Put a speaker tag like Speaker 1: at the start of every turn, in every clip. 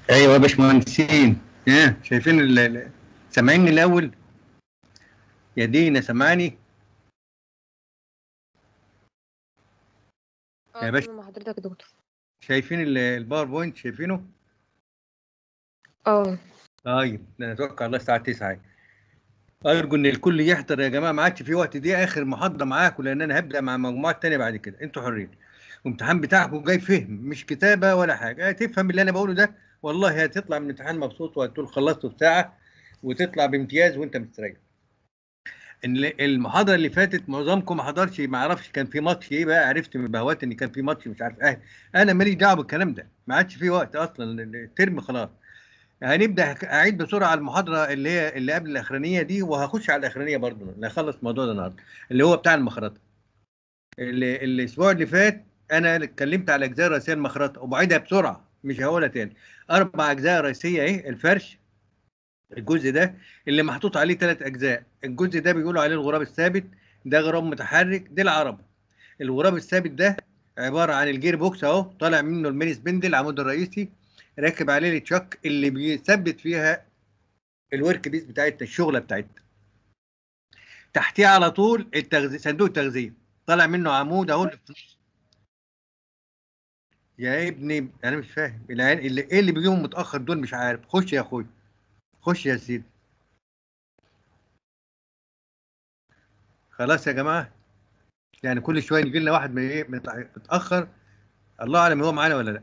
Speaker 1: ايوه يا باشمهندسين. ايه شايفين سامعيني الاول؟ يا دينا سامعاني؟
Speaker 2: اه،
Speaker 1: يا باشا،
Speaker 2: تمام مع حضرتك يا دكتور.
Speaker 1: شايفين الباوربوينت شايفينه؟
Speaker 2: اه.
Speaker 1: طيب ده انا اتوقع الله الساعه 9. ارجو ان الكل يحضر يا جماعه، ما عادش في وقت، دي اخر محاضره معاكم لان انا هبدا مع مجموعات تانيه بعد كده، انتوا حرين. الامتحان بتاعكم جاي فهم مش كتابه ولا حاجه، تفهم اللي انا بقوله ده والله هتطلع من الامتحان مبسوط وهتقول خلصته في ساعه وتطلع بامتياز وانت مستريح. المحاضره اللي فاتت معظمكم ما حضرش، ما اعرفش كان في ماتش ايه بقى، عرفت من بهوات ان كان في ماتش مش عارف ايه. انا ماليش دعوه بالكلام ده، ما عادش في وقت اصلا، الترم خلاص. هنبدا اعيد بسرعه على المحاضره اللي هي اللي قبل الاخرانيه دي، وهخش على الاخرانيه برضه اللي هخلص الموضوع ده النهارده، اللي هو بتاع المخرطه. الاسبوع اللي فات انا اتكلمت على الاجزاء الرئيسيه المخرطه وبعيدها بسرعه مش هقولها تاني. 4 اجزاء رئيسيه ايه الفرش، الجزء ده اللي محطوط عليه 3 اجزاء، الجزء ده بيقولوا عليه الغراب الثابت، ده غراب متحرك دي العربه. الغراب الثابت ده عباره عن الجير بوكس اهو، طالع منه الميني سبندل العمود الرئيسي، راكب عليه التشاك اللي بيثبت فيها الورك بيس بتاعتنا الشغله بتاعتنا. تحتيه على طول التغذية، صندوق التغذيه طالع منه عمود اهو يا ابني انا مش فاهم العيال اللي ايه اللي بيجيهم متاخر دول، مش عارف. خش يا اخوي، خش يا سيدي. خلاص يا جماعه، يعني كل شويه يجي لنا واحد من ايه متاخر، الله اعلم هو معانا ولا لا.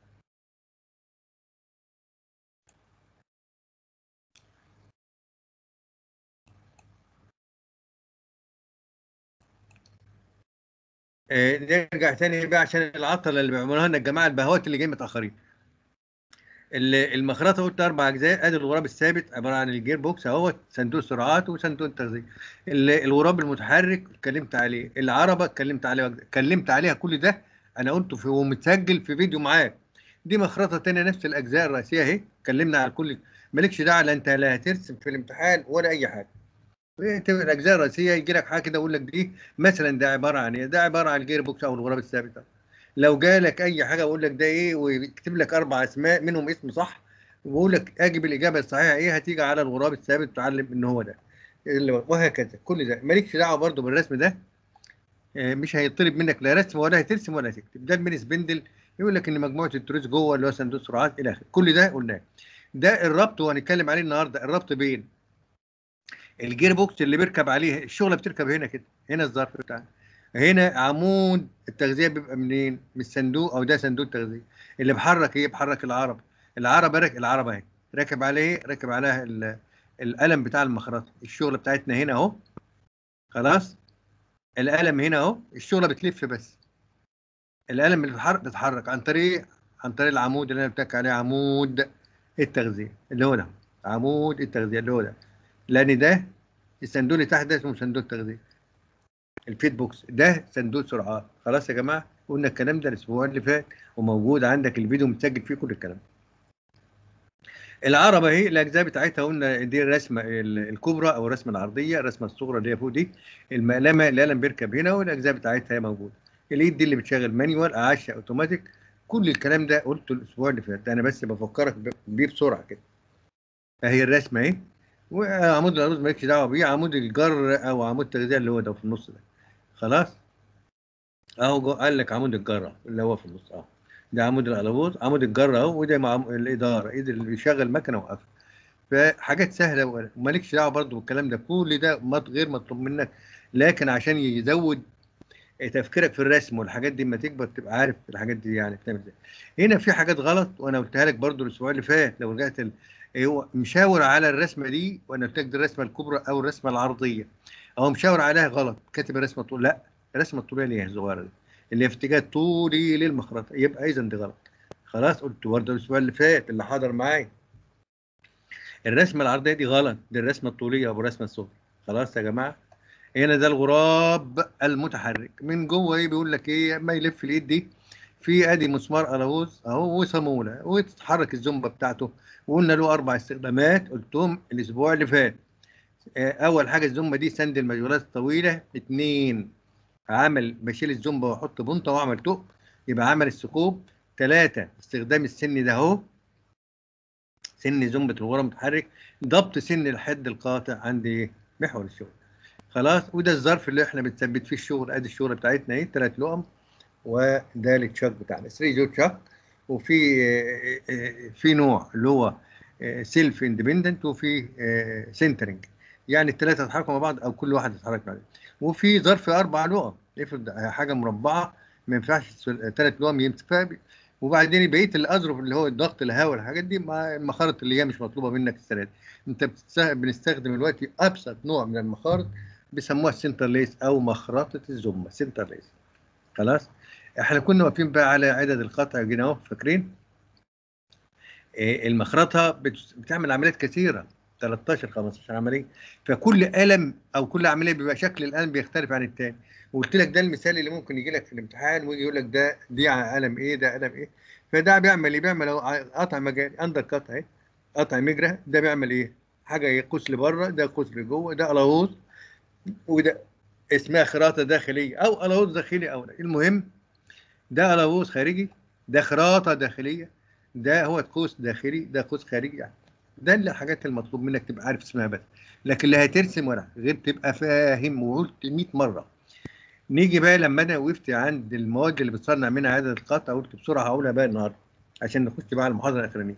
Speaker 1: نرجع تاني بقى عشان العطله اللي بيعملوها لنا الجماعه البهوات اللي جايين متاخرين. المخرطه قلت 4 اجزاء، ادي الغراب الثابت عباره عن الجير بوكس اهوت، صندوق سرعات وصندوق التغذيه. الغراب المتحرك اتكلمت عليه، العربه اتكلمت عليها، اتكلمت عليها كل ده انا قلته في ومتسجل في فيديو معاك. دي مخرطه تانيه نفس الاجزاء الرئيسيه اهي، اتكلمنا على كل. مالكش دعوه، لا انت لا هترسم في الامتحان ولا اي حاجه. تبقى الاجزاء الرئيسيه يجي لك حاجه كده اقول لك دي مثلا ده عباره عن ايه، ده عباره عن الجير بوكس او الغراب الثابت. لو جالك اي حاجه اقول لك ده ايه، ويكتب لك 4 اسماء منهم اسم صح، ويقول لك اجب الاجابه الصحيحه ايه، هتيجي على الغراب الثابت تعلم ان هو ده وهكذا. كل ده مالكش دعوه برضو بالرسم ده. مش هيطلب منك لا رسم ولا هترسم ولا هتكتب. ده الميني سبندل يقول لك ان مجموعه التروس جوه اللي هو صندوق سرعات الى اخره، كل ده قلناه. ده الربط وهنتكلم عليه النهارده، الربط بين الجير بوكس اللي بيركب عليه الشغله، بتركب هنا كده، هنا الظرف بتاعنا، هنا عمود التغذيه بيبقى منين؟ من الصندوق، او ده صندوق التغذيه اللي بحرك ايه، بحرك العربه. العربه اهي راكب عليه، راكب عليها القلم بتاع المخرطه، الشغله بتاعتنا هنا اهو. خلاص، القلم هنا اهو، الشغله بتلف بس. القلم اللي بيتحرك عن طريق، عن طريق العمود اللي انا بتك عليه، عمود التغذيه اللي هو ده، عمود التغذيه اللي هو ده، لان ده الصندوق اللي تحت ده اسمه صندوق التغذيه. الفيت بوكس ده صندوق سرعات. خلاص يا جماعه، قلنا الكلام ده الاسبوع اللي فات، وموجود عندك الفيديو متسجل فيه كل الكلام. العربه اهي الاجزاء بتاعتها، قلنا دي الرسمه الكبرى او الرسمه العرضيه، الرسمه الصغرى اللي هي فوق دي المقلمه، القلم بيركب هنا والاجزاء بتاعتها هي موجوده. الايد دي اللي بتشغل مانيوال، اعاشه اوتوماتيك. كل الكلام ده قلته الاسبوع اللي فات، انا بس بفكرك بيه بسرعه كده. اهي الرسمه اهي، وعمود العروض مالكش دعوه بيه، عمود الجر او عمود التغذيه اللي هو ده في النص ده. خلاص، اهو قال لك عمود الجره اللي هو في النص اهو، ده عمود القلبوز، عمود الجره اهو، وده مع الاداره، ايد اللي بيشغل مكنه وقفها. فحاجات سهله ومالكش دعوه برضو بالكلام ده، كل ده غير مطلوب منك، لكن عشان يزود تفكيرك في الرسم والحاجات دي، اما تكبر تبقى عارف الحاجات دي يعني بتعمل ازاي. هنا في حاجات غلط وانا قلتها لك برضو الاسبوع اللي فات، لو رجعت هو مشاور على الرسمه دي، وانا قلت لك دي الرسمه الكبرى او الرسمه العرضيه، هو مشاور عليها غلط، كاتب الرسمه طول، لا الرسمه الطوليه اللي هي الصغيره دي اللي هي في اتجاه طولي للمخرطه، يبقى اذا دي غلط. خلاص، قلت برضه الاسبوع اللي فات اللي حضر معايا، الرسمه العرضيه دي غلط، دي الرسمه الطوليه او الرسمه الصغرى. خلاص يا جماعه، هنا ده الغراب المتحرك من جوه ايه، بيقول لك ايه اما يلف اليد دي، في ادي مسمار قلاووز اهو وصاموله، وتتحرك الزومبه بتاعته. وقلنا له 4 استخدامات قلتهم الاسبوع اللي فات. اول حاجه الزومبه دي سند المجهولات الطويله. 2، عمل بشيل الزومبه واحط بنطه واعمل تقب، يبقى عمل الثقوب. 3، استخدام السن ده اهو، سن زومبة الغرة المتحرك، ضبط سن الحد القاطع عند ايه؟ محور الشغل. خلاص، وده الظرف اللي احنا بنثبت فيه الشغل. ادي الشغل بتاعتنا ايه؟ 3 لقم، وده التشاك بتاعنا 3 جو تشاك. وفي في نوع اللي هو سيلف اندبندنت، وفي سنترنج، يعني الثلاثه يتحركوا مع بعض او كل واحد يتحرك مع بعض. وفي ظرف 4 لقم، افرض حاجه مربعه ما ينفعش 3 لقم يمسك فيها. وبعدين بقيه الاظرف اللي هو الضغط، الهواء، الحاجات دي مع المخارط اللي هي مش مطلوبه منك السنه دي. انت بنستخدم دلوقتي ابسط نوع من المخارط، بيسموها السنتر ليس او مخرطه الزومه سنتر ليس. خلاص. احنا كنا واقفين بقى على عدد القطع، جينا اهو فاكرين المخرطه بتعمل عمليات كثيره، 13 15 عمليه. فكل قلم او كل عمليه بيبقى شكل القلم بيختلف عن الثاني. وقلت لك ده المثال اللي ممكن يجي لك في الامتحان، ويجي يقول لك ده دي قلم ايه، ده قلم ايه. فده بيعمل ايه؟ بيعمل قطع مجاري، عندك قطع اهي، قطع مجرى. ده بيعمل ايه؟ حاجه يقوس لبره، ده يقوس لجوه، ده قلاووز. وده اسمها خراطه داخليه او قلاووز داخلي، او المهم ده قلاووز خارجي، ده خراطه داخليه، ده هو قوس داخلي، ده قوس خارجي يعني. ده اللي الحاجات المطلوب منك تبقى عارف اسمها بس. لكن لا هترسم ولا غير تبقى فاهم، وقلت 100 مره. نيجي بقى لما انا وقفت عند المواد اللي بتصنع منها عدد القطع، قلت بسرعه هقولها بقى النهارده عشان نخش بقى على المحاضره الاخرانيه.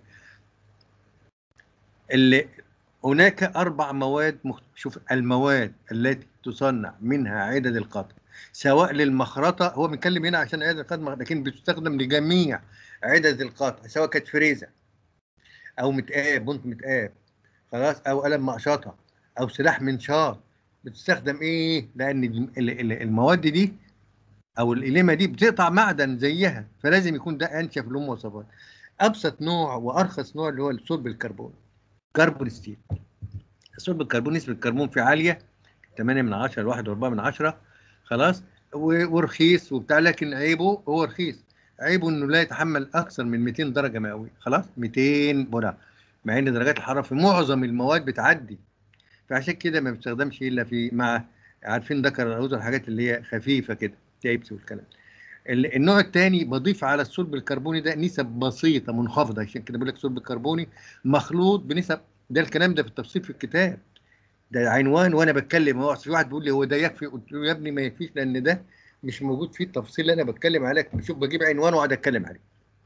Speaker 1: اللي هناك 4 مواد شوف، المواد التي تصنع منها عدد القطع سواء للمخرطة، هو بنتكلم هنا عشان عدد القطع، لكن بتستخدم لجميع عدد القطع، سواء كانت فريزة أو متقاب، بنط متقاب، خلاص، أو قلم مقشطة، أو سلاح منشار. بتستخدم إيه؟ لأن المواد دي أو الإليمة دي بتقطع معدن زيها، فلازم يكون ده أنشف له مواصفات. أبسط نوع وأرخص نوع اللي هو الصلب الكربون، كربون ستيل. الصلب الكربون نسبة الكربون فيه عالية، 8 من 10 ل 1.4 من 10. خلاص. ورخيص وبتاع، لكن عيبه هو رخيص، عيبه انه لا يتحمل اكثر من 200 درجة مئوية. خلاص، 200 بره، مع ان درجات الحرارة في معظم المواد بتعدي. فعشان كده ما بيستخدمش الا في مع، عارفين، ذكر العروض، الحاجات اللي هي خفيفة كده، تيبس والكلام. النوع الثاني بضيف على الصلب الكربوني ده نسب بسيطة منخفضة، عشان كده بقول لك صلب الكربوني مخلوط بنسب. ده الكلام ده في التفصيل في الكتاب، ده عنوان وانا بتكلم. هو في واحد بيقول لي هو ده يكفي؟ قلت له يا ابني ما يكفيش، لان ده مش موجود فيه التفصيل اللي انا بتكلم عليه. بشوف بجيب عنوان واقعد اتكلم عليه.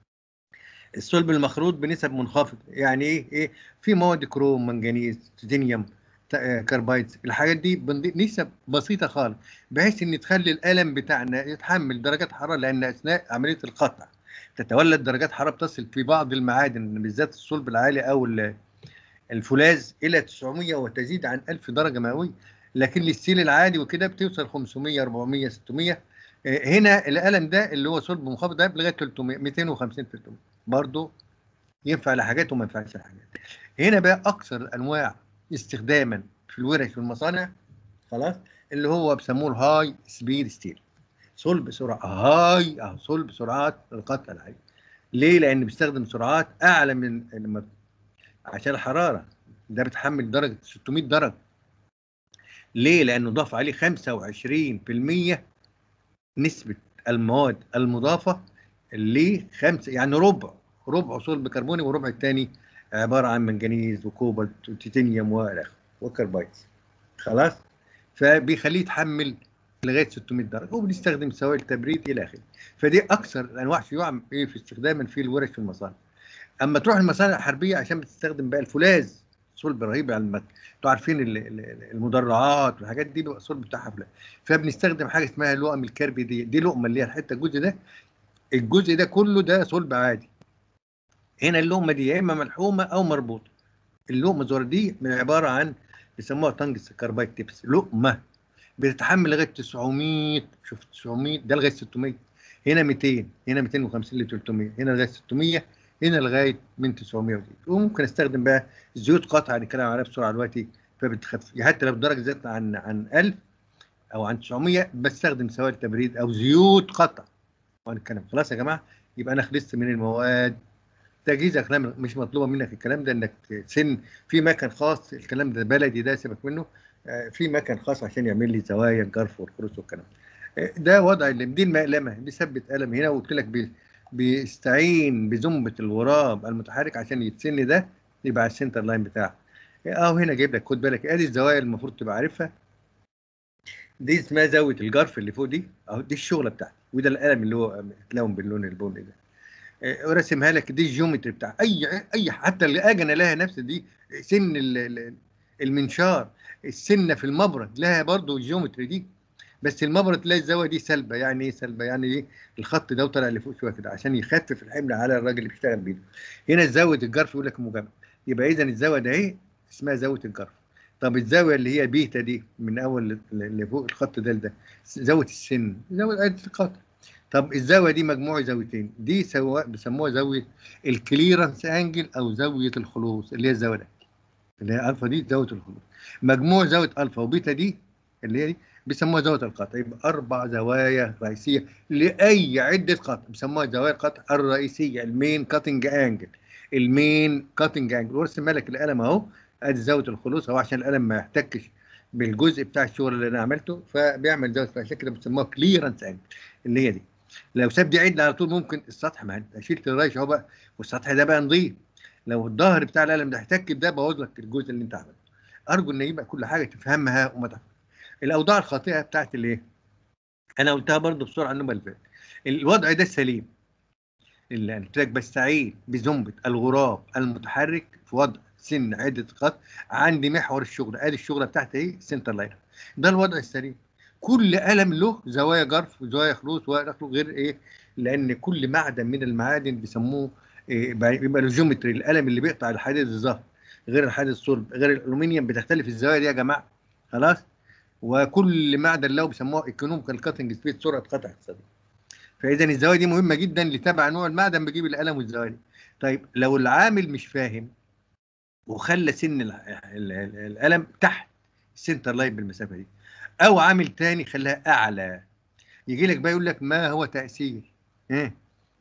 Speaker 1: الصلب المخروط بنسب منخفضه يعني ايه؟ في مواد كروم، منجنيز، تيتانيوم، كاربايدز. الحاجات دي بنضيف نسب بسيطه خالص، بحيث ان تخلي القلم بتاعنا يتحمل درجات حراره، لان اثناء عمليه القطع تتولد درجات حراره بتصل في بعض المعادن، بالذات الصلب العالي او الفولاذ، الى 900 وتزيد عن 1000 درجه مئويه. لكن الستيل العادي وكده بتوصل 500 400 600. هنا القلم ده اللي هو صلب منخفض ده لغايه 300 250 300 برضه، ينفع لحاجات وما ينفعش لحاجات. هنا بقى اكثر الانواع استخداما في الورش والمصانع، خلاص، اللي هو بيسموه الهاي سبيد ستيل، صلب سرعه هاي، صلب سرعات القطع العاليه. ليه؟ لان بيستخدم سرعات اعلى من لما، عشان الحراره. ده بتحمل درجه 600 درجه. ليه؟ لانه ضاف عليه 25% نسبه المواد المضافه، اللي خمسه يعني ربع صلب كربوني، وربع الثاني عباره عن منجنيز وكوبالت وتيتانيوم وكربايت. خلاص. فبيخليه يتحمل لغايه 600 درجه، وبنستخدم سوائل تبريد الى اخره. فدي اكثر الانواع شيوعا في استخداما في الورش في المصانع. اما تروح المصانع الحربيه عشان بتستخدم بقى الفولاذ، صلب رهيب على انتوا عارفين المدرعات والحاجات دي بيبقى الصلب بتاعها فولاذ. فبنستخدم حاجه اسمها لقم الكربي، دي لقمه اللي هي الحته، الجزء ده كله ده صلب عادي. هنا اللقمه دي يا اما ملحومه او مربوطه. اللقمه الصغيره دي من عباره عن، بيسموها تنجس كاربايد تيبس، لقمه بتتحمل لغايه 900. شوف 900 ده لغايه 600. هنا 200، هنا 250 ل 300، هنا لغايه 600، هنا لغايه من 900 ودي. وممكن استخدم بقى زيوت قطع، هنتكلم عليها بسرعه دلوقتي. فبتخفف حتى لو الدرجه زادت عن 1000 او عن 900، بستخدم سوائل تبريد او زيوت قطع وهنتكلم. خلاص يا جماعه، يبقى انا خلصت من المواد. تجهيز كلام مش مطلوبه منك الكلام ده، انك في مكان خاص، الكلام ده بلدي ده سيبك منه. في مكان خاص عشان يعمل لي زوايا الجرف والخروج والكلام ده. وضع اللي دي المقلمه، بيثبت قلم هنا، وقلت لك بيستعين بزنبة الغراب المتحرك عشان يتسن ده يبقى على السنتر لاين بتاعها. اهو هنا جايب لك، خد بالك ادي الزوايا اللي المفروض تبقى عارفها. دي اسمها زاويه الجرف اللي فوق دي اهو، دي الشغله بتاعتي، وده القلم اللي هو اتلون باللون البني ده. ورسمها لك، دي الجيومتري بتاع اي حتى الاجنه لها نفس دي. سن المنشار، السنه في المبرد لها برضو الجيومتري دي. بس المبرد تلاقي الزاويه دي سلبه. يعني ايه سلبه؟ يعني ايه؟ الخط ده طالع لفوق شويه كده عشان يخفف الحمل على الراجل اللي بيشتغل بايده. هنا زاويه الجرف يقول لك موجبه، يبقى اذا الزاويه ده ايه؟ اسمها زاويه الجرف. طب الزاويه اللي هي بيتا دي من اول اللي فوق الخط ده زاويه السن، زاويه القطر. طب الزاويه دي مجموع زاويتين، دي سواء بيسموها زاويه الكليرنس انجل او زاويه الخلوص، اللي هي الزاويه دي اللي هي الفا، دي زاويه الخلوص. مجموع زاويه الفا وبيتا دي اللي هي دي بيسموها زاويه القطع. يبقى اربع زوايا رئيسيه لاي عده قطع بيسموها زوايا القطع الرئيسيه، المين كاتنج انجل. المين كاتنج انجل، وارسم لك القلم اهو، ادي زاويه الخلوص اهو عشان القلم ما يحتكش بالجزء بتاع الشغل اللي انا عملته، فبيعمل زاويه، عشان كده بيسموها كليرنس انجل اللي هي دي. لو ساب دي عدل على طول ممكن السطح، ما انت شلت الريش اهو بقى والسطح ده بقى نضيف. لو الظهر بتاع القلم ده احتك بده بوظ لك الجزء اللي انت عملته. ارجو ان يبقى كل حاجه تفهمها وما تفهم. الاوضاع الخاطئه بتاعت الايه؟ انا قلتها برضو بسرعه النوبه اللي فاتت. الوضع ده السليم اللي قلت لك بستعين بزنبه الغراب المتحرك في وضع سن عده خط عندي محور الشغل، ادي الشغله بتاعتي ايه؟ سنتر لاين. ده الوضع السليم. كل قلم له زوايا جرف وزوايا خلوص غير ايه؟ لان كل معدن من المعادن بيسموه إيه؟ بيبقى له جيومتري. القلم اللي بيقطع الحديد الزهر غير الحديد الصلب غير الالومنيوم، بتختلف الزوايا دي يا جماعه. خلاص. وكل معدن له بيسموه ايكونوميكال كاتنج سبيد، سرعه قطع اقتصاديه. فاذا الزوايا دي مهمه جدا، لتبع نوع المعدن بجيب القلم والزوايا دي. طيب لو العامل مش فاهم وخلى سن القلم تحت السنتر لاين بالمسافه دي، او عامل تاني خلاها اعلى، يجي لك بقى يقول لك ما هو تاثير ايه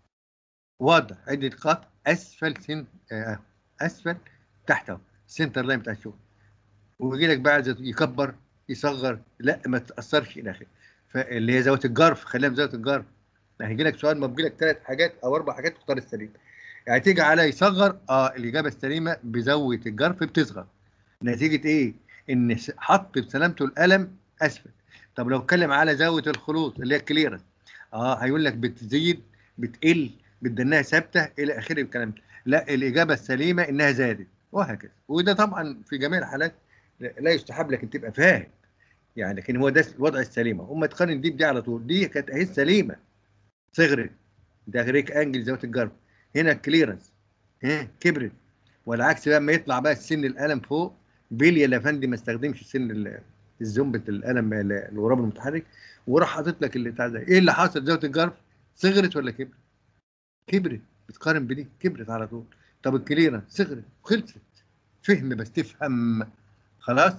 Speaker 1: وضع عده خط اسفل سن اسفل تحت اهو السنتر لاين بتاع الشغل، ويجي لك بقى عايز يكبر يصغر، لا ما تاثرش الى اخره. فاللي هي زاويه الجرف خليها بزاويه الجرف. هيجي لك سؤال ما بيجي لك ثلاث حاجات او اربع حاجات تختار السليم. يعني تيجي على يصغر، الاجابه السليمه بزاويه الجرف بتصغر. نتيجه ايه؟ ان حط بسلامته القلم اسفل. طب لو اتكلم على زاويه الخلوط اللي هي الكليرنس، هيقول لك بتزيد بتقل بتدنها ثابته الى اخره الكلام ده. لا، الاجابه السليمه انها زادت، وهكذا. وده طبعا في جميع الحالات لا يستحب لك ان تبقى فاهم يعني، لكن هو ده الوضع السليم. هم تقارن دي بدي على طول، دي كانت اهي السليمه صغرت، ده ريك انجل زاويه الجرب. هنا الكليرنس كبرت. والعكس بقى لما يطلع بقى السن القلم فوق، بيليا الافندي ما استخدمش سن الزومبة القلم الغراب المتحرك، وراح حاطط لك اللي بتاع ده. ايه اللي حصل؟ زاويه الجرف صغرت ولا كبرت؟ كبرت. بتقارن بدي كبرت على طول. طب الكليرنس صغرت خلصت. فهم بس تفهم. خلاص.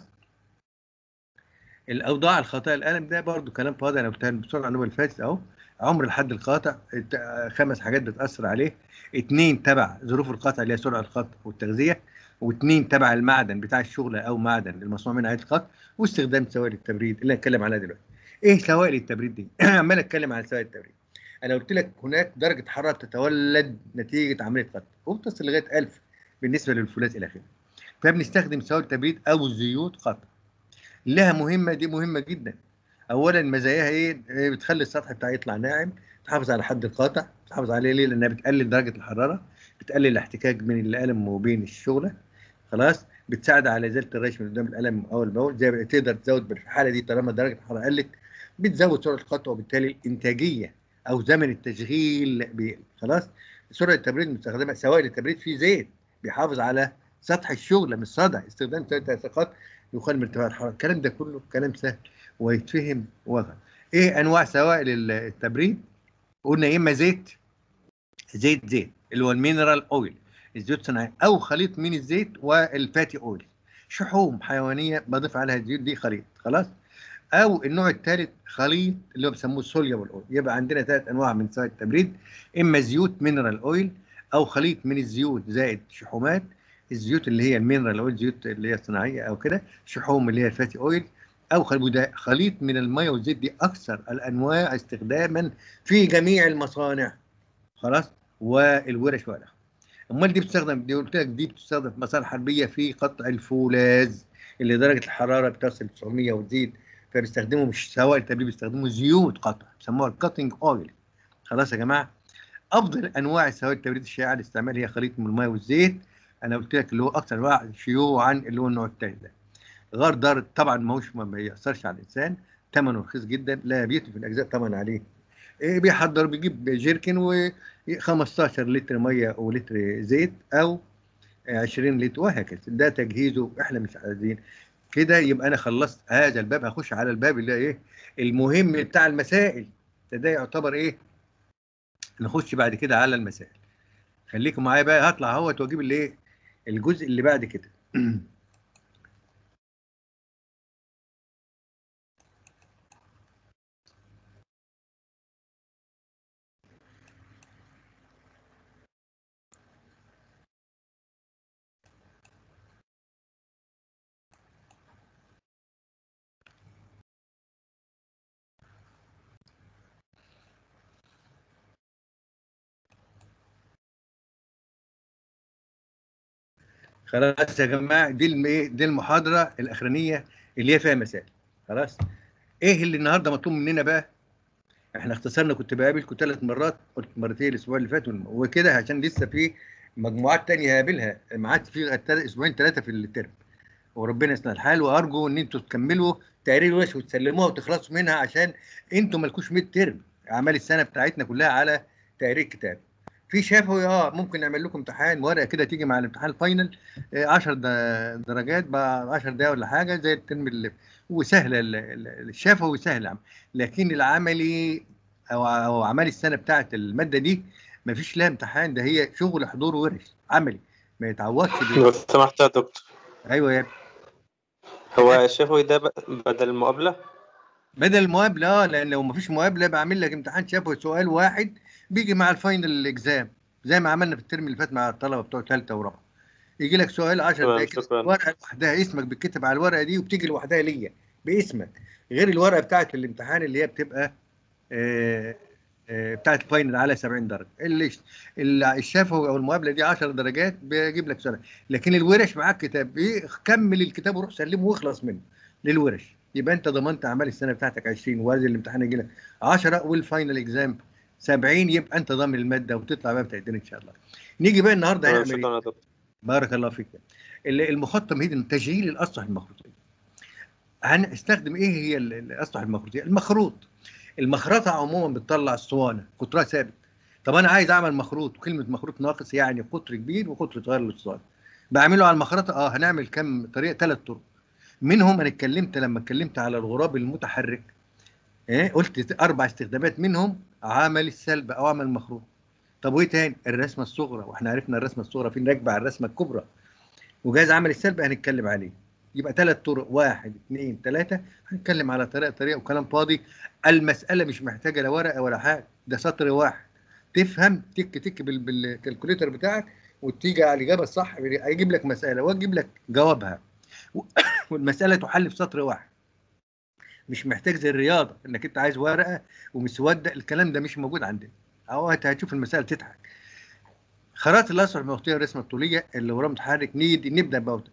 Speaker 1: الاوضاع الخاطئه القلم ده برضو كلام فاضي، انا قلتها بسرعه النوبه اللي فاتت اهو. عمر الحد القاطع، خمس حاجات بتاثر عليه. اتنين تبع ظروف القطع اللي هي سرعه الخط والتغذيه، واتنين تبع المعدن بتاع الشغله او معدن المصنوع منه عادة الخط، واستخدام سوائل التبريد اللي هنتكلم عليها دلوقتي. ايه سوائل التبريد دي؟ عمال اتكلم عن سوائل التبريد. انا قلت لك هناك درجه حراره تتولد نتيجه عمليه خط وبتصل لغايه 1000 بالنسبه للفولاذ الى اخره. فبنستخدم سوائل تبريد او زيوت خط. لها مهمه، دي مهمه جدا. اولا مزاياها ايه؟ بتخلي السطح بتاعي يطلع ناعم، تحافظ على حد القاطع، تحافظ عليه ليه؟ لانها بتقلل درجه الحراره، بتقلل الاحتكاك بين القلم وبين الشغله. خلاص. بتساعد على ازاله الريش من قدام القلم اول باول، زي ما تقدر تزود في الحاله دي طالما درجه الحراره قلت، بتزود سرعه القطع وبالتالي الانتاجيه او زمن التشغيل بيقل. خلاص. سرعه التبريد المستخدمه سوائل التبريد في زيت بيحافظ على سطح الشغله مش صدى. استخدام سوائل التساقط يقلل من ارتفاع الحراره. الكلام ده كله كلام سهل ويتفهم وغير. ايه انواع سوائل التبريد؟ قلنا يا اما زيت اللي هو المينرال اويل، الزيوت الصناعيه، او خليط من الزيت والفاتي اويل، شحوم حيوانيه بضيف عليها الزيوت دي خليط. خلاص. او النوع الثالث خليط اللي هو بيسموه سوليبل اويل. يبقى عندنا ثلاث انواع من سوائل التبريد: اما زيوت مينرال اويل، او خليط من الزيوت زائد شحومات. الزيوت اللي هي المينرال اويل زيوت اللي هي الصناعيه او كده، شحوم اللي هي الفاتي اويل، او وده خليط من الميه والزيت. دي اكثر الانواع استخداما في جميع المصانع. خلاص. والورش والأخ. امال دي بتستخدم، دي قلت لك دي بتستخدم في مصالح حربيه في قطع الفولاذ اللي درجه الحراره بتصل 900 وتزيد، فبيستخدموا مش سواء التبريد، بيستخدموا زيوت قطع بيسموها الكاتنج اويل. خلاص يا جماعه. افضل انواع السوائل التبريد الشائعه للاستعمال هي خليط من الماء والزيت. انا قلت لك اللي هو اكثر انواع شيوعا اللي هو النوع الثاني ده. غار دار طبعا ماهوش، ما بيأثرش على الانسان، ثمنه رخيص جدا، لا بيتلف الاجزاء طبعا عليه. إيه بيحضر، بيجيب جيركن و 15 لتر ميه ولتر زيت او 20 لتر وهكذا، ده تجهيزه. احنا مش عايزين كده. يبقى انا خلصت هذا الباب، هخش على الباب اللي ايه المهم بتاع المسائل. ده يعتبر ايه، نخش بعد كده على المسائل. خليكم معايا بقى، هطلع اهوت واجيب الايه الجزء اللي بعد كده. خلاص يا جماعه، دي المحاضره الاخرانيه اللي هي فيها مسائل. خلاص. ايه اللي النهارده مطلوب مننا بقى؟ احنا اختصرنا، كنت بقابلكم 3 مرات، قلت مرتين الاسبوع اللي فات وكده، عشان لسه في مجموعات تانية هقابلها، ما عادش في اسبوعين 3 في الترم، وربنا يسنى الحال. وارجو ان انتوا تكملوا تقرير وش وتسلموها وتخلصوا منها، عشان انتوا مالكوش 100 ترم. اعمال السنه بتاعتنا كلها على تقرير كتاب. في شفوي ممكن نعمل لكم امتحان ورقه كده تيجي مع الامتحان الفاينل، 10 درجات ب 10 دقايق ولا حاجه زي الترم اللي. وسهله الشفوي سهل، لكن العملي او اعمال السنه بتاعت الماده دي ما فيش لها امتحان، ده هي شغل حضور وورش عملي ما يتعوضش
Speaker 2: لو سمحت يا دكتور،
Speaker 1: ايوه يا ابني.
Speaker 2: هو الشفوي ده بدل المقابلة؟
Speaker 1: بدل المقابله، لان لو ما فيش مقابله بعمل لك امتحان شفوي سؤال واحد بيجي مع الفاينل اكزام، زي ما عملنا في الترم اللي فات مع الطلبه بتوع ثالثه ورابعه. يجي لك سؤال 10
Speaker 2: تمام،
Speaker 1: دقائق كده،
Speaker 2: شكرا.
Speaker 1: ورقه لوحدها اسمك بيتكتب على الورقه دي وبتيجي لوحدها ليا باسمك، غير الورقه بتاعت الامتحان اللي هي بتبقى آه، بتاعت الفاينل على 70 درجه. الشفوي او المقابله دي 10 درجات بيجيب لك سؤال. لكن الورش معاك كتاب ايه، كمل الكتاب وروح سلمه واخلص منه للورش، يبقى انت ضمنت اعمال السنه بتاعتك 20، وادي الامتحان يجي لك 10 والفاينل اكزام 70، يبقى انت ضامن الماده وتطلع بقى بتقدير ان شاء الله. نيجي بقى النهارده
Speaker 2: تمام،
Speaker 1: هنعمل ايه؟
Speaker 2: شكرا يا دكتور.
Speaker 1: بارك الله فيك. المخطط هي تشغيل الاسطح المخروطيه. هنستخدم ايه هي الاسطح المخروطيه؟ المخرطه عموما بتطلع اسطوانه قطرها ثابت. طب انا عايز اعمل مخروط، وكلمه مخروط ناقص يعني قطر كبير وقطر صغير للاسطوانه، بعمله على المخرطه. هنعمل كم طريقه؟ 3 طرق. منهم انا اتكلمت لما اتكلمت على الغراب المتحرك، قلت 4 استخدامات، منهم عمل السلب او عمل المخروط. طب وايه تاني؟ الرسمه الصغرى، واحنا عرفنا الرسمه الصغرى في راكبه على الرسمه الكبرى. وجهاز عمل السلب هنتكلم عليه. يبقى 3 طرق، 1 2 3. هنتكلم على طريقه وكلام فاضي. المساله مش محتاجه لا ورقه ولا حاجه، ده سطر واحد تفهم، تك تك بالكالكوليتر بتاعك وتيجي على الاجابه الصح، هيجيب لك مساله وتجيب لك جوابها. والمساله تحل في سطر واحد، مش محتاج زي الرياضه انك انت عايز ورقه ومسوده، الكلام ده مش موجود عندنا. اهو هتشوف المسائل تضحك. خرائط الاسطح المخطوطيه والرسمه الطوليه اللي وراه متحرك. نبدا بقى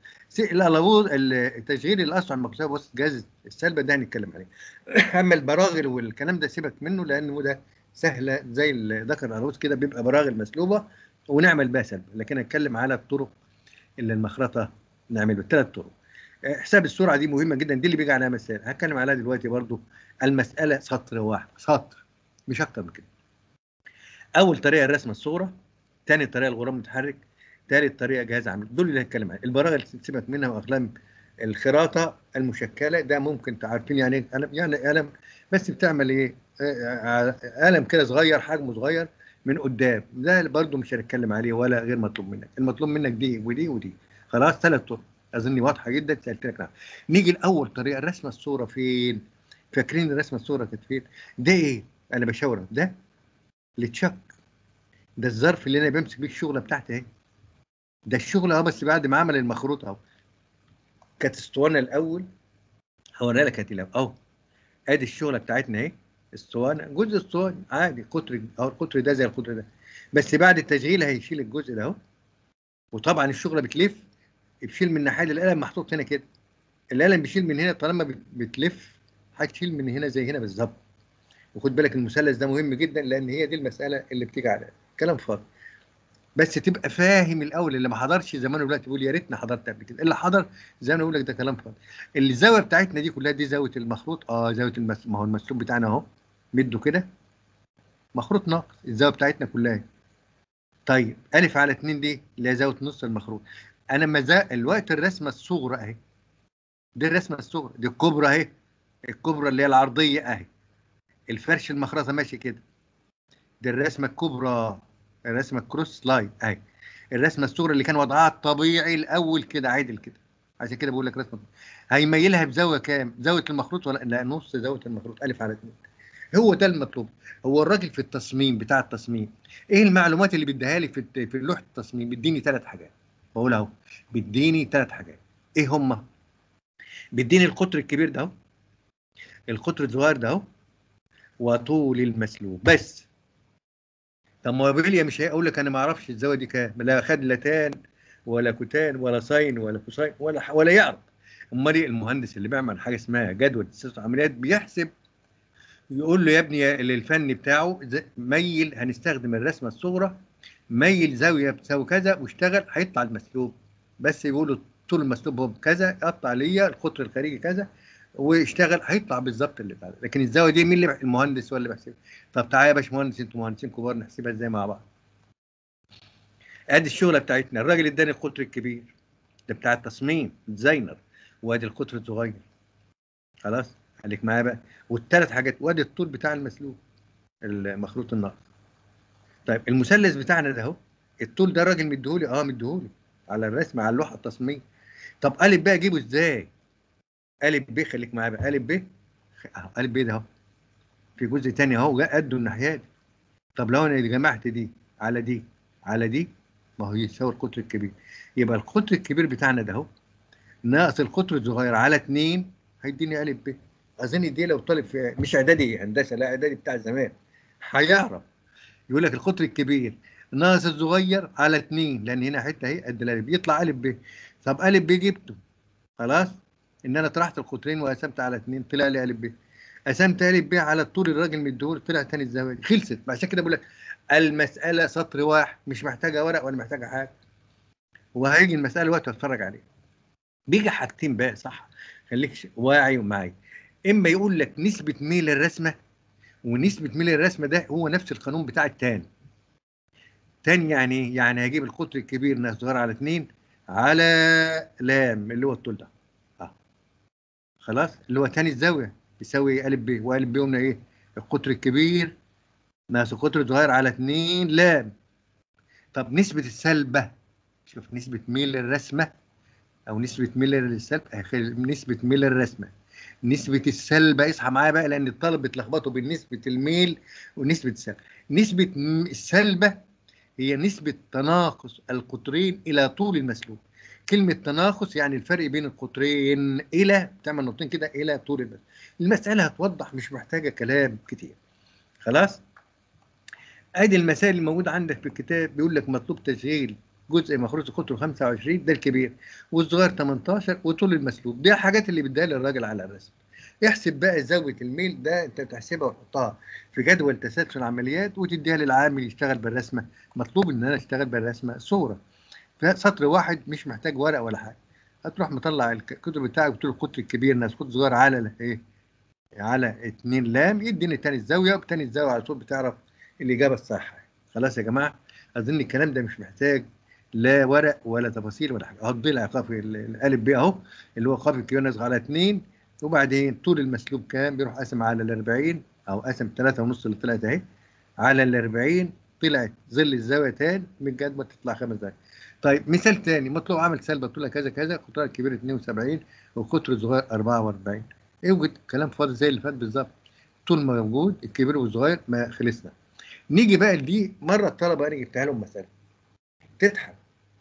Speaker 1: تشغيل الاسطح المخطوطيه بواسطه جهاز السلبه، ده هنتكلم عليه. اما البراغل والكلام ده سيبك منه، لانه ده سهله زي ذكر العروس كده، بيبقى براغل مسلوبه ونعمل بها سلبه. لكن هنتكلم على الطرق اللي المخرطه نعمل 3 طرق. حساب السرعه دي مهمه جدا، دي اللي بيجي عليها مسائل، هتكلم عليها دلوقتي برضو. المساله سطر واحد، سطر مش اكتر من كده. اول طريقه الرسمه الصغرى، ثاني طريقه الغرام المتحرك، ثالث طريقه جهاز عمل. دول اللي هنتكلم عليهم. البراغل سيبك منها، واقلام الخراطه المشكله ده ممكن تعرفين يعني ايه قلم، يعني قلم بس بتعمل ايه، قلم كده صغير حجمه صغير من قدام، ده برضو مش هنتكلم عليه ولا غير مطلوب منك. المطلوب منك دي ودي ودي. خلاص 3 طرق اظني واضحه جدا، سالت لك نعم. نيجي لاول طريقه الرسمه الصوره فين؟ فاكرين الرسمه الصوره كانت فين؟ ده ايه؟ انا بشاور ده لتشك، ده الظرف اللي انا بمسك بيه الشغله بتاعتي اهي. ده الشغل اهو، بس بعد ما عمل المخروط اهو. كانت اسطوانه الاول، هوريها لك هاتي اهو. ادي الشغله بتاعتنا اهي، اسطوانه، جزء اسطواني عادي، قطر اهو، القطر ده زي القطر ده، بس بعد التشغيل هيشيل الجزء ده اهو، وطبعا الشغله بتلف، بتشيل من ناحيه القلم محطوط هنا كده، القلم بيشيل من هنا، طالما بتلف هتشيل من هنا زي هنا بالظبط. وخد بالك المثلث ده مهم جدا، لان هي دي المساله اللي بتيجي على كلام فاضي. بس تبقى فاهم الاول، اللي ما حضرش زمان دلوقتي بيقول يا ريتني حضرت قبل كده، اللي حضر زي ما اقول لك ده كلام فاضي. الزاويه بتاعتنا دي كلها دي زاويه المخروط، زاويه ما هو المسلوب بتاعنا اهو مده كده مخروط ناقص، الزاويه بتاعتنا كلها. طيب الف على 2 دي اللي هي زاويه نص المخروط. انا ما الوقت الرسمه الصغرى اهي، دي الرسمه الصغرى، دي الكبرى اهي، الكبرى اللي هي العرضيه اهي، الفرش المخرطه ماشي كده، دي الرسمه الكبرى، الرسمه الكروس لاين اهي. الرسمه الصغرى اللي كان وضعها الطبيعي الاول كده عادل كده، عشان كده بقول لك رسمه. هيميلها بزاويه كام؟ زاويه المخروط ولا لا؟ نص زاويه المخروط الف على 2. هو ده المطلوب. هو الراجل في التصميم بتاع التصميم، ايه المعلومات اللي بيديها لي في لوحه التصميم؟ بيديني 3 حاجات، بقول اهو بيديني 3 حاجات. ايه هم؟ بيديني القطر الكبير ده اهو، القطر الصغير ده اهو، وطول المسلوب بس. طب ما هو بيليا مش هيقول لك انا ما اعرفش الزاويه دي كام، لا خد لا تان ولا كوتان ولا ساين ولا كوساين ولا يعرف. امال ايه المهندس اللي بيعمل حاجه اسمها جدول تسلسل عمليات؟ بيحسب، يقول له يا ابني الفني بتاعه ميل، هنستخدم الرسمه الصغرى، ميل زاويه بتساوي كذا واشتغل هيطلع المسلوب. بس يقول له طول المسلوب هو بكذا، قطع ليا القطر الخارجي كذا واشتغل هيطلع بالظبط اللي بتاع. لكن الزاويه دي مين اللي المهندس هو اللي بيحسبها؟ طب تعالى يا باشمهندس، انتوا مهندسين كبار، نحسبها ازاي مع بعض؟ ادي الشغله بتاعتنا، الراجل اداني القطر الكبير ده بتاع التصميم ديزاينر، وادي القطر الصغير، خلاص خليك معايا بقى، وال3 حاجات، وادي الطول بتاع المسلوب المخروط النقط. طيب المثلث بتاعنا ده اهو، الطول ده الراجل مديهولي، مديهولي على الرسم على اللوحه التصميم. طب الف ب اجيبه ازاي؟ الف ب خليك معايا بقى، الف ب اهو، الف ب ده اهو في جزء تاني اهو جاء قده الناحيه دي. طب لو انا جمعت دي على دي على دي، ما هو يساوي القطر الكبير. يبقى القطر الكبير بتاعنا ده اهو ناقص القطر الصغير على 2 هيديني ألف ب. أظن دي لو طالب في مش إعدادي هندسة، لا إعدادي بتاع زمان هيعرف. يقول لك القطر الكبير ناقص الصغير على 2، لأن هنا حتة أهي قد الألف، يطلع ألف ب. طب ألف ب جبته خلاص، إن أنا طرحت القطرين وقسمت على 2 طلع لي ألف ب. قسمت ألف ب على الطول الراجل مديهولي طلع تاني الزاوية دي، خلصت. عشان كده بقول لك المسألة سطر واحد، مش محتاجة ورق ولا محتاجة حاجة. وهيجي المسألة وقت أتفرج عليه. بيجي حاجتين بقى صح، خليك واعي ومعي. اما يقول لك نسبة ميل الرسمة، ونسبة ميل الرسمة ده هو نفس القانون بتاع التان. تان يعني ايه؟ يعني هجيب القطر الكبير ناقص صغير على 2 على لام اللي هو الطول ده. اه خلاص، اللي هو تاني الزاوية يساوي ألف ب، وألف ب قلنا ايه؟ القطر الكبير ناقص القطر الصغير على 2 لام. طب نسبة السلبة، شوف نسبة ميل الرسمة او نسبة ميل السلب، نسبة ميل الرسمة، نسبة السلبة. اصحى معايا بقى لأن الطالب بيتلخبطوا بين نسبة الميل ونسبة السلب. نسبة السلبة هي نسبة تناقص القطرين إلى طول المسلوب. كلمة تناقص يعني الفرق بين القطرين إلى، تعمل نقطتين كده، إلى طول المسلوب. المسألة هتوضح، مش محتاجة كلام كتير. خلاص؟ ادي المسائل الموجوده عندك في الكتاب، بيقول لك مطلوب تشغيل جزء مخروط قطره 25 ده الكبير، والصغير 18، وطول المسلوب. دي الحاجات اللي بيديها للراجل على الرسم. احسب بقى زاويه الميل ده، انت تحسبها وتحطها في جدول تسلسل العمليات وتديها للعامل يشتغل بالرسمه. مطلوب ان انا اشتغل بالرسمه صوره في سطر واحد، مش محتاج ورق ولا حاجه. هتروح مطلع الكتب بتاعك وتقول القطر الكبير ناقص القطر الصغير على ايه؟ على 2 لام، يديني تاني الزاويه، وبتاني الزاويه على طول بتعرف الاجابه الصح. خلاص يا جماعه، اظن الكلام ده مش محتاج لا ورق ولا تفاصيل ولا حاجه. هتضيع العقاف الالف ب اهو، اللي هو قاف الكبير ناقص على 2، وبعدين طول المسلوب كام؟ بيروح قاسم على ال 40 او قاسم 3 ونص اللي طلعت اهي على ال 40، طلعت ظل الزاويه تاني من الجدول تطلع 5 دقائق. طيب مثال تاني، مطلوب عمل سلبه طولها كذا كذا، قطرها الكبير 72 وقطر الصغير 44. اوجد كلام فاضي زي اللي فات بالظبط، طول ما موجود الكبير والصغير ما خلصنا. نيجي بقى لدي، مره الطلبه انا جبتها لهم مساله تضحك.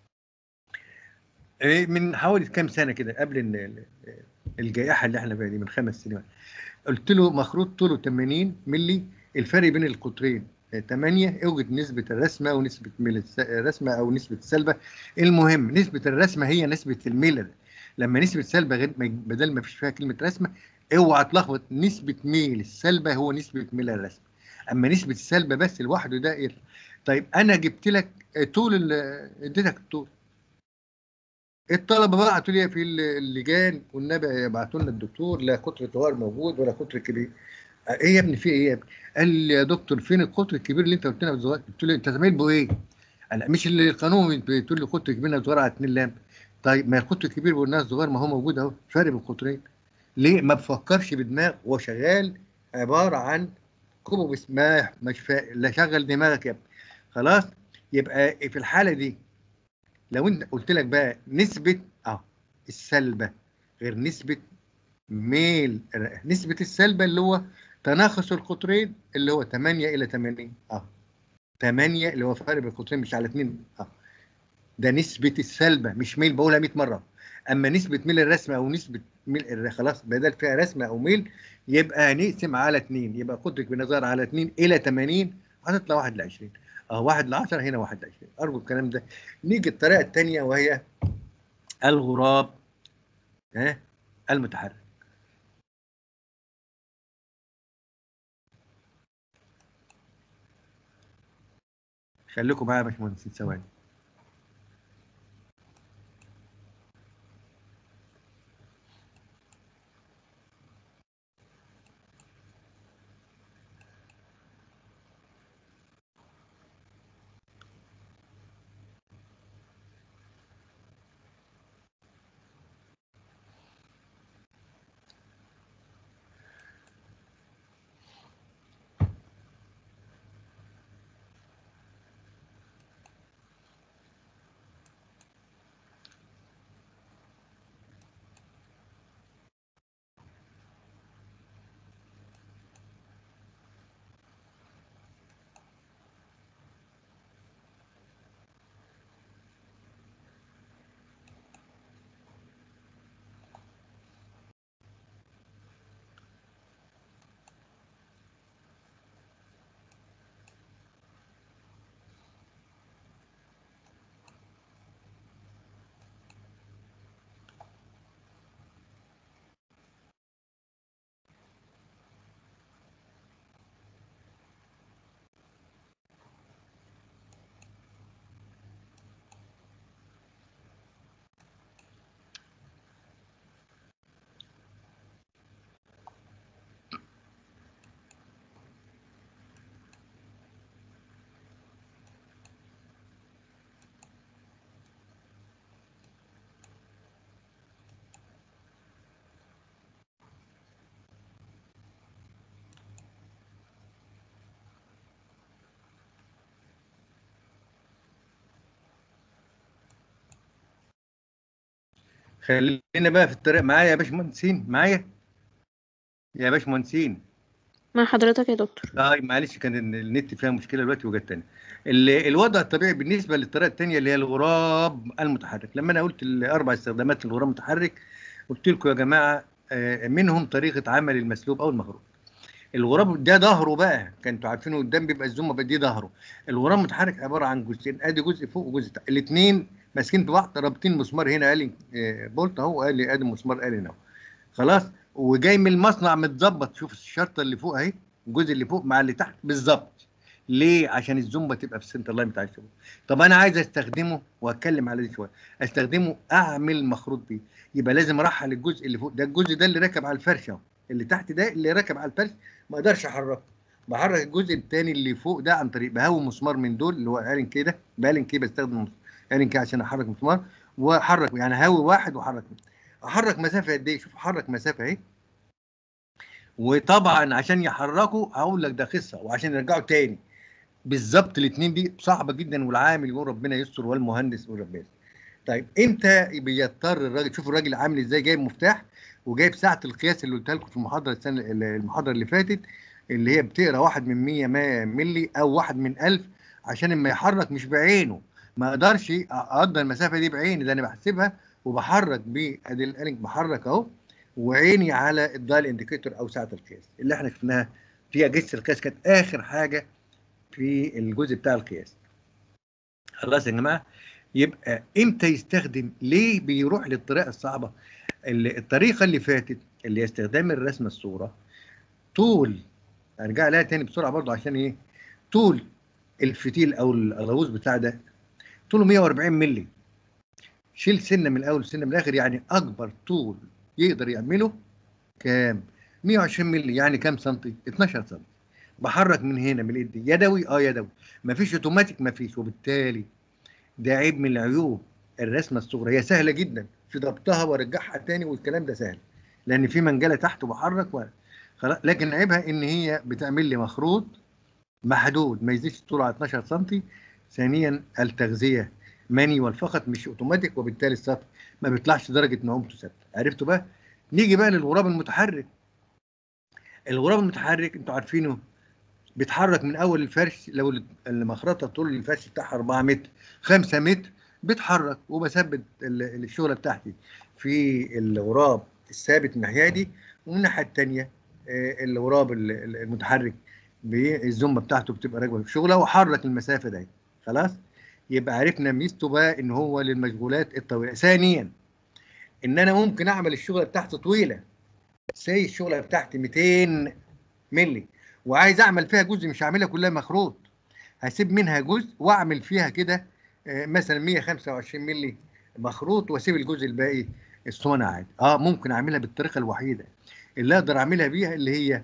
Speaker 1: من حوالي كام سنه كده قبل الجائحه اللي احنا فيها دي، من 5 سنين، قلت له مخروط طوله 80 مللي، الفرق بين القطرين 8 اوجد نسبة الرسمة ونسبة ميل الرسمة أو نسبة السلبة. المهم نسبة الرسمة هي نسبة الميل. لما نسبة سلبة غير بدل ما فيش فيها كلمة رسمة، اوعى تلخبط. نسبة ميل السلبة هو نسبة ميل الرسمة، أما نسبة السلبة بس لوحده ده إيه؟ طيب أنا جبت لك طول اديتك الطول. الطلبة بقى بعتوا لي في اللجان والنبي بعتوا لنا الدكتور لا قطر طوال موجود ولا قطر كبير. ايه يا ابني في ايه يا ابني؟ قال لي يا دكتور فين القطر الكبير اللي انت قلت لنا بالظبط؟ قلت له انت زميل بو ايه؟ قال لا، مش اللي القانون بتقول لي قطر كبير صغير على 2 لامب. طيب ما القطر الكبير والناس صغير ما هو موجود اهو، فرق بين القطرين. ليه ما بفكرش بدماغ هو شغال؟ عباره عن كوبو بسماح مش لا شغل دماغك يا ابني. خلاص. يبقى في الحاله دي لو انت قلت لك بقى نسبه السلبه غير نسبه ميل، نسبة السلبة اللي هو تناقص القطرين اللي هو 8 إلى 80 8 اللي هو فرق بين القطرين مش على 2 ده نسبة السلبة مش ميل، بقولها 100 مرة. أما نسبة ميل الرسمة أو نسبة ميل خلاص بدل فيها رسمة أو ميل يبقى نقسم على 2، يبقى قطرك بنظر على 2 إلى 80 هتطلع 1 ل 20 1 ل 10 هنا 1 ل 20. أرجو الكلام ده. نيجي الطريقة الثانية وهي الغراب المتحرك. خليكم معايا يا باشمهندسين ثواني. خلينا بقى في الطريق معايا يا باشمهندسين، معايا يا باشمهندسين.
Speaker 3: مع حضرتك يا دكتور.
Speaker 1: طيب معلش كان النت فيها مشكله دلوقتي وجت تاني. الوضع الطبيعي بالنسبه للطريقه الثانيه اللي هي الغراب المتحرك. لما انا قلت الاربع استخدامات للغراب المتحرك قلت لكم يا جماعه منهم طريقه عمل المسلوب او المخروط. الغراب ده ظهره بقى كنتوا عارفينه قدام بيبقى الزوم بقى دي ظهره. الغراب المتحرك عباره عن جزئين، ادي جزء فوق وجزء تحت، الاثنين ماسكين في بعض رابطين مسمار هنا قال بولت اهو، قال لي ادي مسمار قال هنا خلاص. وجاي من المصنع متظبط، شوف الشرطه اللي فوق اهي، الجزء اللي فوق مع اللي تحت بالظبط. ليه؟ عشان الزومبا تبقى في السنتر لاين بتاع الشغل. طب انا عايز استخدمه واتكلم على دي شويه، استخدمه اعمل مخروط بيه. يبقى لازم ارحل الجزء اللي فوق ده، الجزء ده اللي راكب على الفرشه اهو، اللي تحت ده اللي راكب على الفرش ما اقدرش احركه. بحرك الجزء الثاني اللي فوق ده عن طريق بهوي مسمار من دول اللي هو الين كده، بالين كي بستخدم الين كي عشان احرك مسمار واحرك، يعني هوي واحد واحرك. احرك مسافه قد ايه؟ شوف احرك مسافه اهي. وطبعا عشان يحركوا هقول لك ده قصه، وعشان يرجعوا تاني بالظبط الاثنين دي صعبه جدا، والعامل يقول ربنا يستر والمهندس يقول ربنا يستر. طيب امتى بيضطر الراجل؟ شوف الراجل عامل ازاي، جايب مفتاح وجايب ساعه القياس اللي قلتها لكم في المحاضره المحاضره اللي فاتت، اللي هي بتقرا 1 من 100 ملي او 1 من 1000 عشان اما يحرك مش بعينه. ما اقدرش اقدر المسافه دي بعيني، ده انا بحسبها وبحرك ادي الالينك بحرك اهو، وعيني على الدايل انديكيتور او ساعه القياس اللي احنا شفناها في اجهزه القياس، كانت اخر حاجه في الجزء بتاع القياس. خلاص يا جماعه. يبقى امتى يستخدم؟ ليه بيروح للطريقه الصعبه؟ الطريقه اللي فاتت اللي هي استخدام الرسمه الصوره، طول، ارجع لها تاني بسرعه برضو عشان ايه، طول الفتيل او الغوص بتاع ده طوله 140 مللي، شيل سنه من الاول سنه من الاخر، يعني اكبر طول يقدر يعمله كام؟ 120 مللي، يعني كام سنتي؟ 12 سنتي. بحرك من هنا من الايد دي يدوي، يدوي، مفيش اوتوماتيك، مفيش. وبالتالي ده عيب من العيوب الرسمه الصغرى. هي سهله جدا في ضبطها وارجعها تاني، والكلام ده سهل لان في منجله تحت وبحرك خلاص. لكن عيبها ان هي بتعمل لي مخروط محدود ما يزيدش طوله على 12 سم. ثانيا التغذيه مانيوال فقط مش اوتوماتيك، وبالتالي السطح ما بيطلعش درجه نعومته ثابته. عرفتوا بقى؟ نيجي بقى للغراب المتحرك. الغراب المتحرك انتوا عارفينه بيتحرك من اول الفرش. لو المخرطه طول الفرش بتاعها 4 متر 5 متر بيتحرك، وبثبت الشغله بتاعتي في الغراب الثابت من الناحيه دي، ومن الناحيه الثانيه الغراب المتحرك بالزومه بتاعته بتبقى راكبه في شغله وحرك المسافه دي. خلاص. يبقى عرفنا ميزته بقى ان هو للمشغولات الطويله. ثانيا ان انا ممكن اعمل الشغله بتاعتي طويله، سي الشغله بتاعتي 200 مللي وعايز اعمل فيها جزء، مش هعملها كلها مخروط، هسيب منها جزء واعمل فيها كده مثلا 125 مللي مخروط، واسيب الجزء الباقي اسطوانه عادي. ممكن اعملها بالطريقه الوحيده اللي اقدر اعملها بيها، اللي هي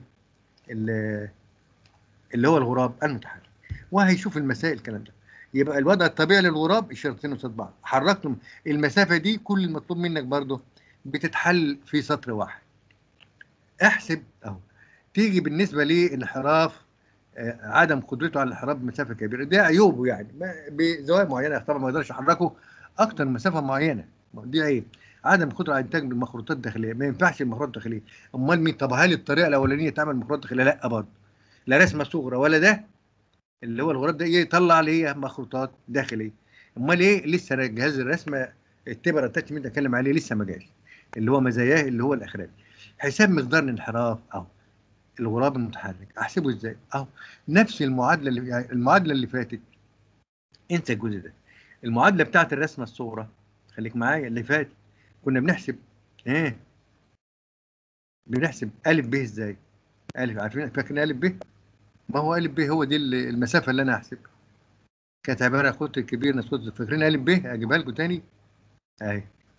Speaker 1: اللي هو الغراب المتحرك. وهيشوف المسائل الكلام ده. يبقى الوضع الطبيعي للغراب الشريطين قصاد بعض، حركتهم المسافه دي، كل المطلوب منك برضه بتتحل في سطر واحد. احسب اهو. تيجي بالنسبه للانحراف، عدم قدرته على الانحراف بمسافه كبيره، ده عيوبه يعني بزوايا معينه، طبعا ما يقدرش يحركه اكتر من مسافه معينه، دي عيب. عدم القدره على انتاج بالمخروطات الداخليه، ما ينفعش المخروطات الداخليه. امال مين؟ طب هل الطريقه الاولانيه تعمل مخروطات داخليه؟ لا برضه، لا رسمه صغرى ولا ده اللي هو الغراب ده يطلع لي مخروطات داخليه. امال ايه؟ لسه جهاز الرسمه التبر اتاتشمنت اتكلم عليه لسه ما جاش، اللي هو مزاياه اللي هو الاخراني. حساب مقدار الانحراف اهو. الغراب المتحرك احسبه ازاي؟ اهو نفس المعادله اللي فاتت. انسى الجزء ده. المعادله بتاعت الرسمه الصغرى، خليك معايا، اللي فات كنا بنحسب ايه؟ بنحسب الف ب ازاي؟ الف، عارفين فاكرين الف ب؟ ما هو الف ب هو دي المسافه اللي انا هحسبها. كانت عباره عن قطر كبير ناقص قطر، فاكرين الف ب؟ اجيبها لكم تاني اهي.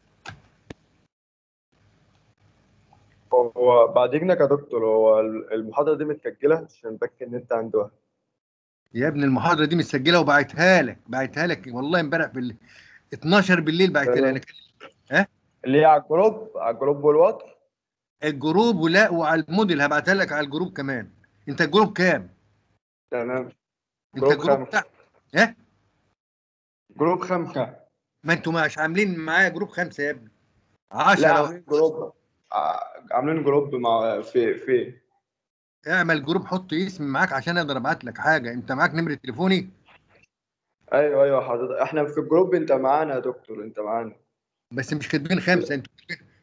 Speaker 4: هو بعد إذنك يا دكتور، هو المحاضرة دي متسجلة عشان بتأكد إن أنت عنده.
Speaker 1: يا ابن المحاضره دي متسجله وبعتها لك والله امبارح 12 بالليل بعتها لك. ها؟
Speaker 4: اللي هي على الجروب والواتس.
Speaker 1: الجروب ولا وعلى الموديل هبعتها لك على الجروب كمان. انت الجروب كام؟
Speaker 4: تمام.
Speaker 1: انت
Speaker 4: جروب
Speaker 1: الجروب
Speaker 4: 5.
Speaker 1: بتاع ها؟
Speaker 4: جروب 5.
Speaker 1: ما انتوا مش عاملين معايا جروب 5 يا ابني،
Speaker 4: لا،
Speaker 1: 10.
Speaker 4: عاملين جروب. عاملين جروب مع في.
Speaker 1: اعمل جروب، حط اسمي معاك عشان اقدر ابعت لك حاجه. انت معاك نمره تليفوني؟
Speaker 4: ايوه ايوه حضرتك، احنا في الجروب، انت معانا يا دكتور، انت معانا.
Speaker 1: بس مش كاتبين 5 انتوا.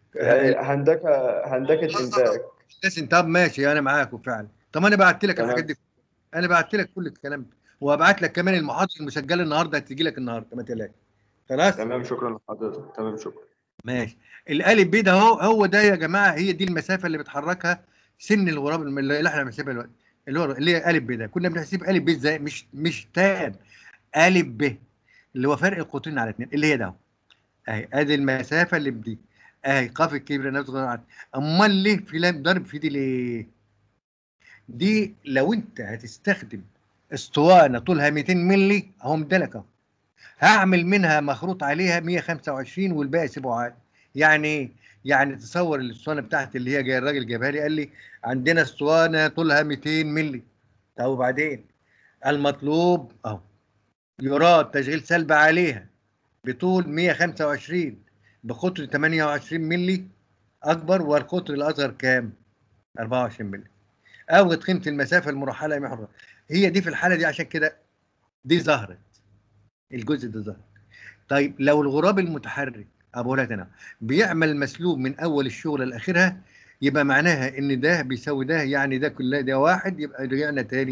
Speaker 4: هندكة انتاج.
Speaker 1: بس انت، طب ماشي انا معاكم فعلا. طب انا بعت لك الحاجات
Speaker 4: تمام.
Speaker 1: دي، انا بعت لك كل الكلام ده، وهبعت لك كمان المحاضره المسجله النهارده هتيجي لك النهارده، ما تقلقش. خلاص.
Speaker 4: تمام، شكرا لحضرتك. تمام، شكرا.
Speaker 1: ماشي. الالف ب ده هو ده يا جماعه، هي دي المسافه اللي بتحركها سن الغراب اللي احنا بنحسبها دلوقتي، اللي هي الف ب ده. كنا بنحسب الف ب ازاي؟ مش تان، الف ب اللي هو فرق القطرين على 2 اللي هي ده. اهي ادي المسافه اللي بدي، اهي قاف الكبيره نفس غير. امال ليه في لام ضرب في دي ليه؟ دي لو انت هتستخدم اسطوانه طولها 200 مللي اهو مدلك اهو، هعمل منها مخروط عليها 125 والباقي سيبه عادي. يعني ايه؟ يعني تصور الاسطوانه بتاعتي اللي هي جاي الراجل جابها لي قال لي عندنا اسطوانه طولها 200 مللي. طب وبعدين؟ المطلوب اهو يراد تشغيل سلب عليها بطول 125 بقطر 28 مللي اكبر، والقطر الاصغر كام؟ 24 مللي. اوجد قيمه المسافه المرحله محور. هي دي في الحاله دي، عشان كده دي ظهرت، الجزء ده ظهر. طيب لو الغراب المتحرك ابو انا بيعمل مسلوب من اول الشغله لاخرها، يبقى معناها ان ده بيساوي ده، يعني ده كله ده واحد، يبقى رجعنا تاني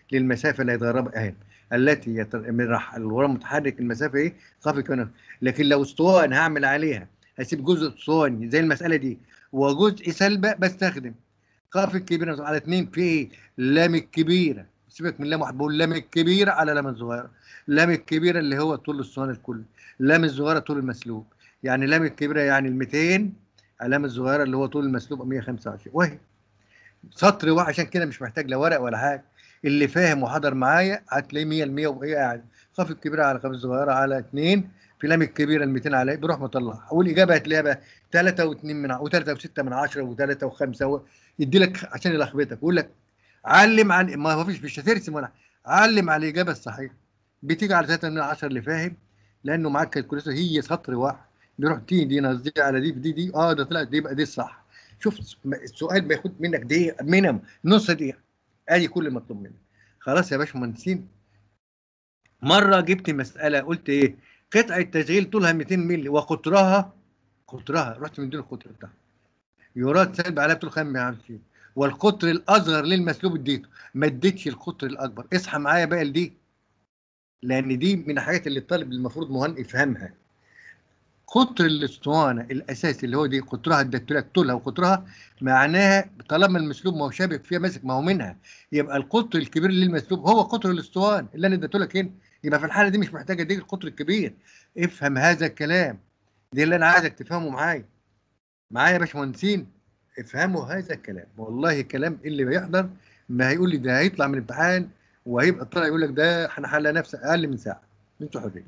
Speaker 1: للمسافه اللي هيتغربها اهي التي من الغراب المتحرك المسافه ايه قاف الكون. لكن لو اسطوانه هعمل عليها هسيب جزء اسطواني زي المساله دي وجزء سلبه بستخدم قاف الكبيره على 2 في ايه لام الكبيره. سيبك من لام واحد، بقول لام الكبيره على لام الصغيره. لام الكبيره اللي هو طول الاسطوانه الكل، لام الصغيره طول المسلوب. يعني لام الكبيره يعني ال 200، لام الصغيره اللي هو طول المسلوب 125 وهي سطر واحد. عشان كده مش محتاج لا ورق ولا حاجه، اللي فاهم وحضر معايا هتلاقيه 100% وهي قاعده قاف الكبيره على قاف الصغيره على 2 في لام الكبيره ال 200 عليه بيروح مطلعها، والاجابه هتلاقيها بقى 3 و2 من و3 و6 من 10 و3 و5 يدي لك عشان يلخبطك ويقول لك علم على ما فيش مش هترسم ولا علم على الاجابه الصحيحه. بتيجي على 3 من 10 اللي فاهم لانه معاك كالكوليتر هي سطر واحد بيروح دي نصدي على دي ده طلعت دي يبقى دي الصح. شوف السؤال بياخد منك دقيقه مينيمم نص دقيقه، ادي كل المطلوب منك. خلاص يا باشمهندسين. مره جبت مساله قلت ايه قطعه تشغيل طولها 200 مللي وقطرها رحت مديله القطر بتاعها يراد سلب عليها طول 25 والقطر الاصغر للمسلوب اديته، ما اديتش القطر الاكبر. اصحى معايا بقى لدي لان دي من الحاجات اللي الطالب المفروض مهن يفهمها. قطر الاسطوانه الاساسي اللي هو دي قطرها اديت لك طولها وقطرها معناها طالما المسلوب ما هو شابك فيها ماسك ما هو منها يبقى القطر الكبير للمسلوب هو قطر الاسطوانه اللي انا اديته لك هنا. يبقى في الحاله دي مش محتاج اديك القطر الكبير. افهم هذا الكلام، دي اللي انا عايزك تفهمه معايا يا باشمهندسين. افهموا هذا الكلام والله كلام اللي بيحضر ما هيقول لي ده هيطلع من الامتحان وهيبقى طالع يقول لك ده احنا حل نفسه اقل من ساعه. انتوا حرين.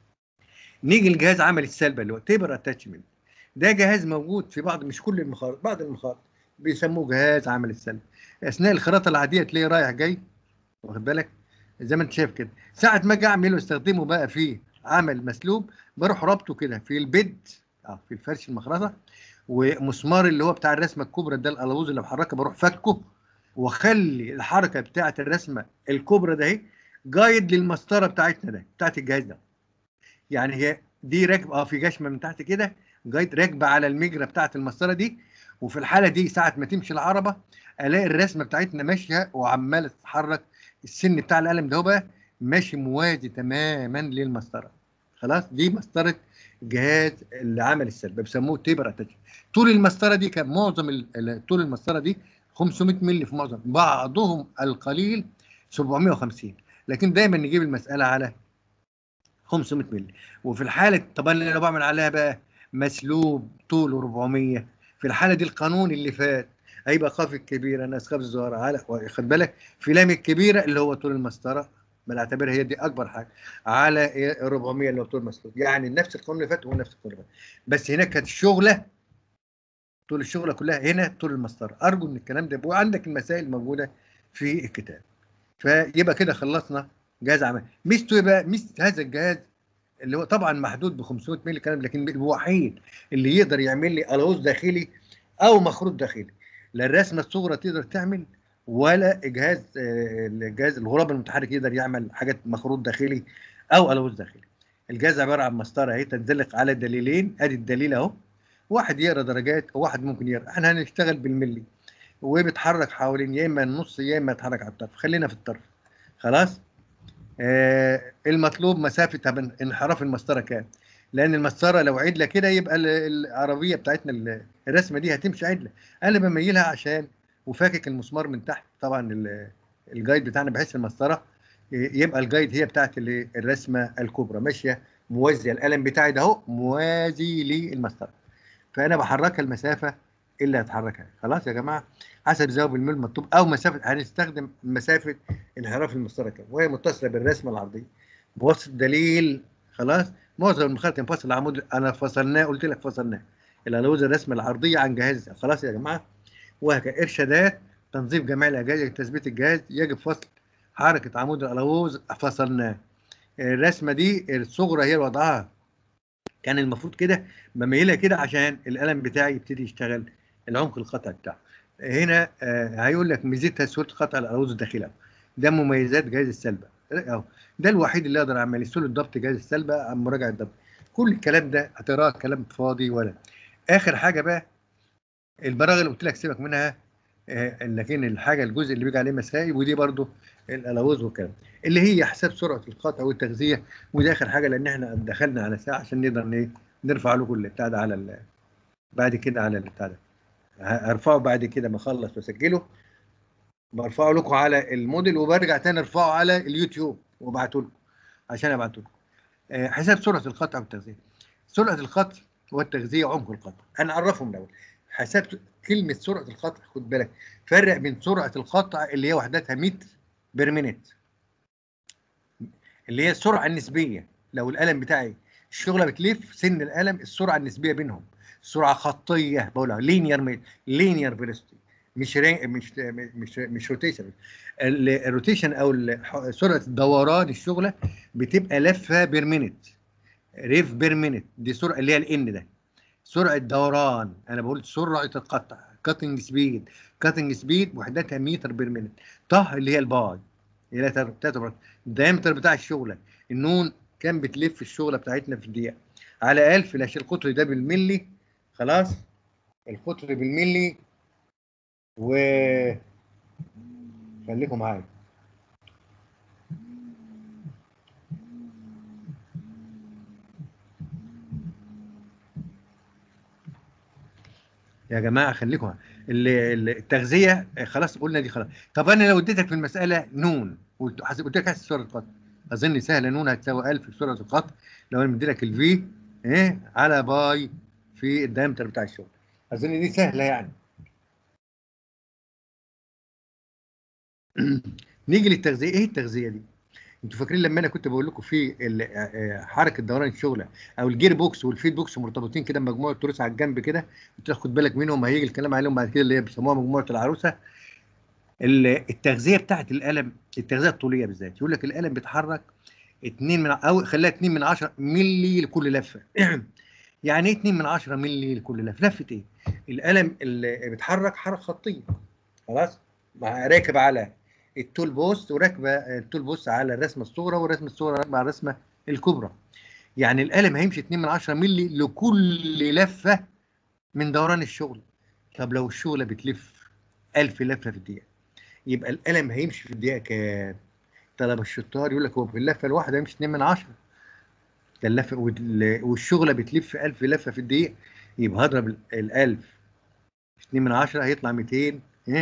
Speaker 1: نيجي لجهاز عمل السلبه اللي هو تيبر اتاتشمنت. ده جهاز موجود في بعض مش كل المخارط، بعض المخارط بيسموه جهاز عمل السلبه. اثناء الخراطه العاديه تلاقيه رايح جاي واخد بالك زي ما انت شايف كده. ساعه ما اجي اعمله استخدمه بقى في عمل مسلوب بروح رابطه كده في البيد في الفرش المخرطه، ومسمار اللي هو بتاع الرسمه الكبرى ده الالوز اللي بحركه بروح فكه واخلي الحركه بتاعه الرسمه الكبرى ده اهي جايد للمسطره بتاعتنا ده بتاعت الجهاز ده. يعني هي دي راكبه في جشمه من تحت كده جايد راكبه على المجرى بتاعت المسطره دي. وفي الحاله دي ساعه ما تمشي العربه الاقي الرسمه بتاعتنا ماشيه وعماله تتحرك. السن بتاع القلم ده هو بقى ماشي موازي تماما للمسطره. خلاص دي مسطره جهاز اللي عمل السلب بيسموه تيبر اتاتش. طول المسطره دي كان معظم طول المسطره دي 500 مللي في معظم بعضهم القليل 750 لكن دايما نجيب المساله على 500 مللي. وفي الحاله طب انا لو بعمل عليها بقى مسلوب طوله 400 في الحاله دي القانون اللي فات هيبقى قاف الكبيره ناقص قاف الصغيره على خد بالك في لام الكبيره اللي هو طول المسطره بنعتبرها هي دي اكبر حاجه على 400 اللي هو طول المسلوب. يعني نفس القانون اللي فات هو نفس القانون اللي فات بس هناك كانت الشغله طول الشغله كلها هنا طول المسطره. ارجو ان الكلام ده يبقى عندك المسائل موجوده في الكتاب. فيبقى كده خلصنا جهاز عمل. ميزته يبقى ميزه هذا الجهاز اللي هو طبعا محدود ب 500 مللي كلام لكن الوحيد اللي يقدر يعمل لي الوز داخلي او مخروط داخلي. لا الرسمه الصغرى تقدر تعمل ولا الجهاز الغراب المتحرك يقدر يعمل حاجات مخروط داخلي او الوز داخلي. الجهاز عباره عن مسطره اهي تنزلق على دليلين ادي الدليل اهو واحد يقرا درجات وواحد ممكن يقرا. احنا هنشتغل بالملي وبيتحرك حوالين يا اما النص يا اما يتحرك على الطرف. خلينا في الطرف. خلاص المطلوب مسافه انحراف المسطره كام؟ لان المسطره لو عدله كده يبقى العربيه بتاعتنا الرسمه دي هتمشي عدله. انا بميلها عشان وفاكك المسمار من تحت طبعا الجايد بتاعنا بحيث المسطره يبقى الجايد هي بتاعت الرسمه الكبرى ماشيه موازيه. القلم بتاعي ده اهو موازي للمسطره فانا بحركها المسافه اللي هتحركها. خلاص يا جماعه حسب زاويه الميل المطلوب او مسافه هنستخدم مسافه انحراف المسطره كام وهي متصله بالرسمه العرضيه بواسطه دليل. خلاص معظم المخالط ينفصل العمود انا فصلناه قلت لك فصلناه الالوز الرسمه العرضيه عن جهاز. خلاص يا جماعه. وهكذا ارشادات تنظيف جميع الاجهزه تثبيت الجهاز يجب فصل حركه عمود الالوز فصلناه. الرسمه دي الصغرى هي وضعها كان المفروض كده بميلها كده عشان القلم بتاعي يبتدي يشتغل العمق القطعي بتاعه. هنا هيقول لك ميزتها سهوله قطع الالوز الداخليه. ده مميزات جهاز السلبه اهو. ده الوحيد اللي اقدر اعمل سهوله ضبط جهاز السلبه عن مراجعه الضبط. كل الكلام ده هتراه كلام فاضي ولا. اخر حاجه بقى البراغي اللي قلت لك سيبك منها لكن الحاجه الجزء اللي بيجي عليه مسائل، ودي برضو الالوز والكلام اللي هي حساب سرعه القطع والتغذيه. ودي اخر حاجه، لان احنا دخلنا على ساعه عشان نقدر نرفع لكم البتاع ده على بعد كده على البتاع ده. هرفعه بعد كده ما اخلص واسجله، برفعه لكم على الموديل وبرجع تاني ارفعه على اليوتيوب وابعته لكم عشان ابعته لكم. حساب سرعه القطع والتغذيه. سرعه القطع والتغذيه وعمق القطع انا اعرفهم الاول. حساب كلمه سرعه القطع، خد بالك فرق بين سرعه القطع اللي هي وحدتها متر بير مينيت، اللي هي السرعه النسبيه. لو القلم بتاعي الشغله بتلف سن القلم، السرعه النسبيه بينهم سرعه خطيه، بقولها لينير فيلوسيتي، مش روتيشن. الروتيشن او سرعه دوران الشغله بتبقى لفه بير مينيت، ريف بير مينيت، دي سرعه اللي هي الان ده سرعه دوران. انا بقول سرعه القطع كاتنج سبيد، كاتنج سبيد وحدتها متر بير مينيت. طه اللي هي الباي اللي هي الدايمتر بتاع الشغله. النون كان بتلف الشغله بتاعتنا في الدقيقه على 1000. لا القطر ده بالملي، خلاص القطر بالملي. و خليكم معايا يا جماعه، خليكم معايا. التغذيه خلاص قلنا دي خلاص. طب انا لو اديتك في المساله نون قلت لك احسب سرعه القطر، اظن سهله. نون هتساوي 1000 في سرعه القطر لو انا مدي لك الفي على باي في الدايمتر بتاع الشغل. اظن دي سهله يعني. نيجي للتغذيه. ايه التغذيه دي؟ انتوا فاكرين لما انا كنت بقول لكم في حركه دوران الشغله او الجير بوكس والفيد بوكس مرتبطين كده بمجموعه تروس على الجنب كده، تاخد بالك منهم، هيجي الكلام عليهم بعد كده، اللي هي بيسموها مجموعه العروسه. التغذيه بتاعت القلم، التغذيه الطوليه بالذات، يقول لك القلم بيتحرك 2 من او خليها 2 من 10 مللي لكل لفه. يعني ايه 2 من 10 مللي لكل لفه؟ لفه ايه؟ القلم اللي بيتحرك حركه خطيه، خلاص، راكب على التول بوست، وراكبه التول بوست على الرسمه الصغرى، والرسمه الصغرى راكبه على الرسمه الكبرى. يعني القلم هيمشي 2 من 10 مللي لكل لفه من دوران الشغل. طب لو الشغله بتلف 1000 لفه في الدقيقه، يبقى القلم هيمشي في الدقيقه كام؟ طلب الشطار يقول لك هو في اللفه الواحده هيمشي 2 من 10. ده اللفه والشغله بتلف 1000 لفه في الدقيقه، يبقى هضرب ال 1000 في 2 من 10 هيطلع 200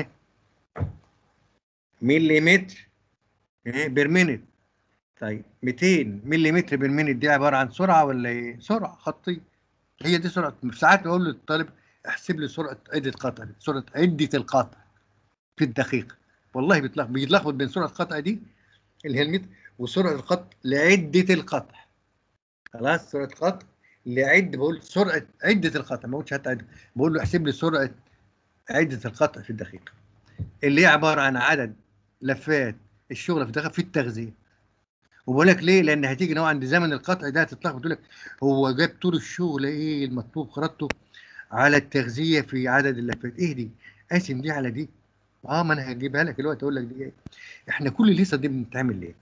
Speaker 1: ملي متر بير مينيت. طيب 200 ملي متر بير مينيت دي عباره عن سرعه ولا ايه؟ سرعه خطيه. هي دي سرعه. ساعات بقول للطالب احسب لي سرعه عده قطع، سرعه عده القطع في الدقيقه. والله بيتلخبط بين سرعه القطع دي اللي هي المتر وسرعه القطع لعده القطع. خلاص سرعه القطع بقول سرعه عده القطع، ما قلتش حتى عده، بقول له احسب لي سرعه عده القطع في الدقيقه، اللي هي عباره عن عدد لفات الشغله في الدقيقه في التغذيه. وبقول لك ليه؟ لان هتيجي نوع عند زمن القطع ده هتتلخبط، تقول لك هو جاب طول الشغل ايه المطلوب خرطته على التغذيه في عدد اللفات. ايه دي؟ قاسم دي على دي. ما انا هجيبها لك دلوقتي اقول لك دي ايه. احنا كل الهيصه دي بنتعمل ليه؟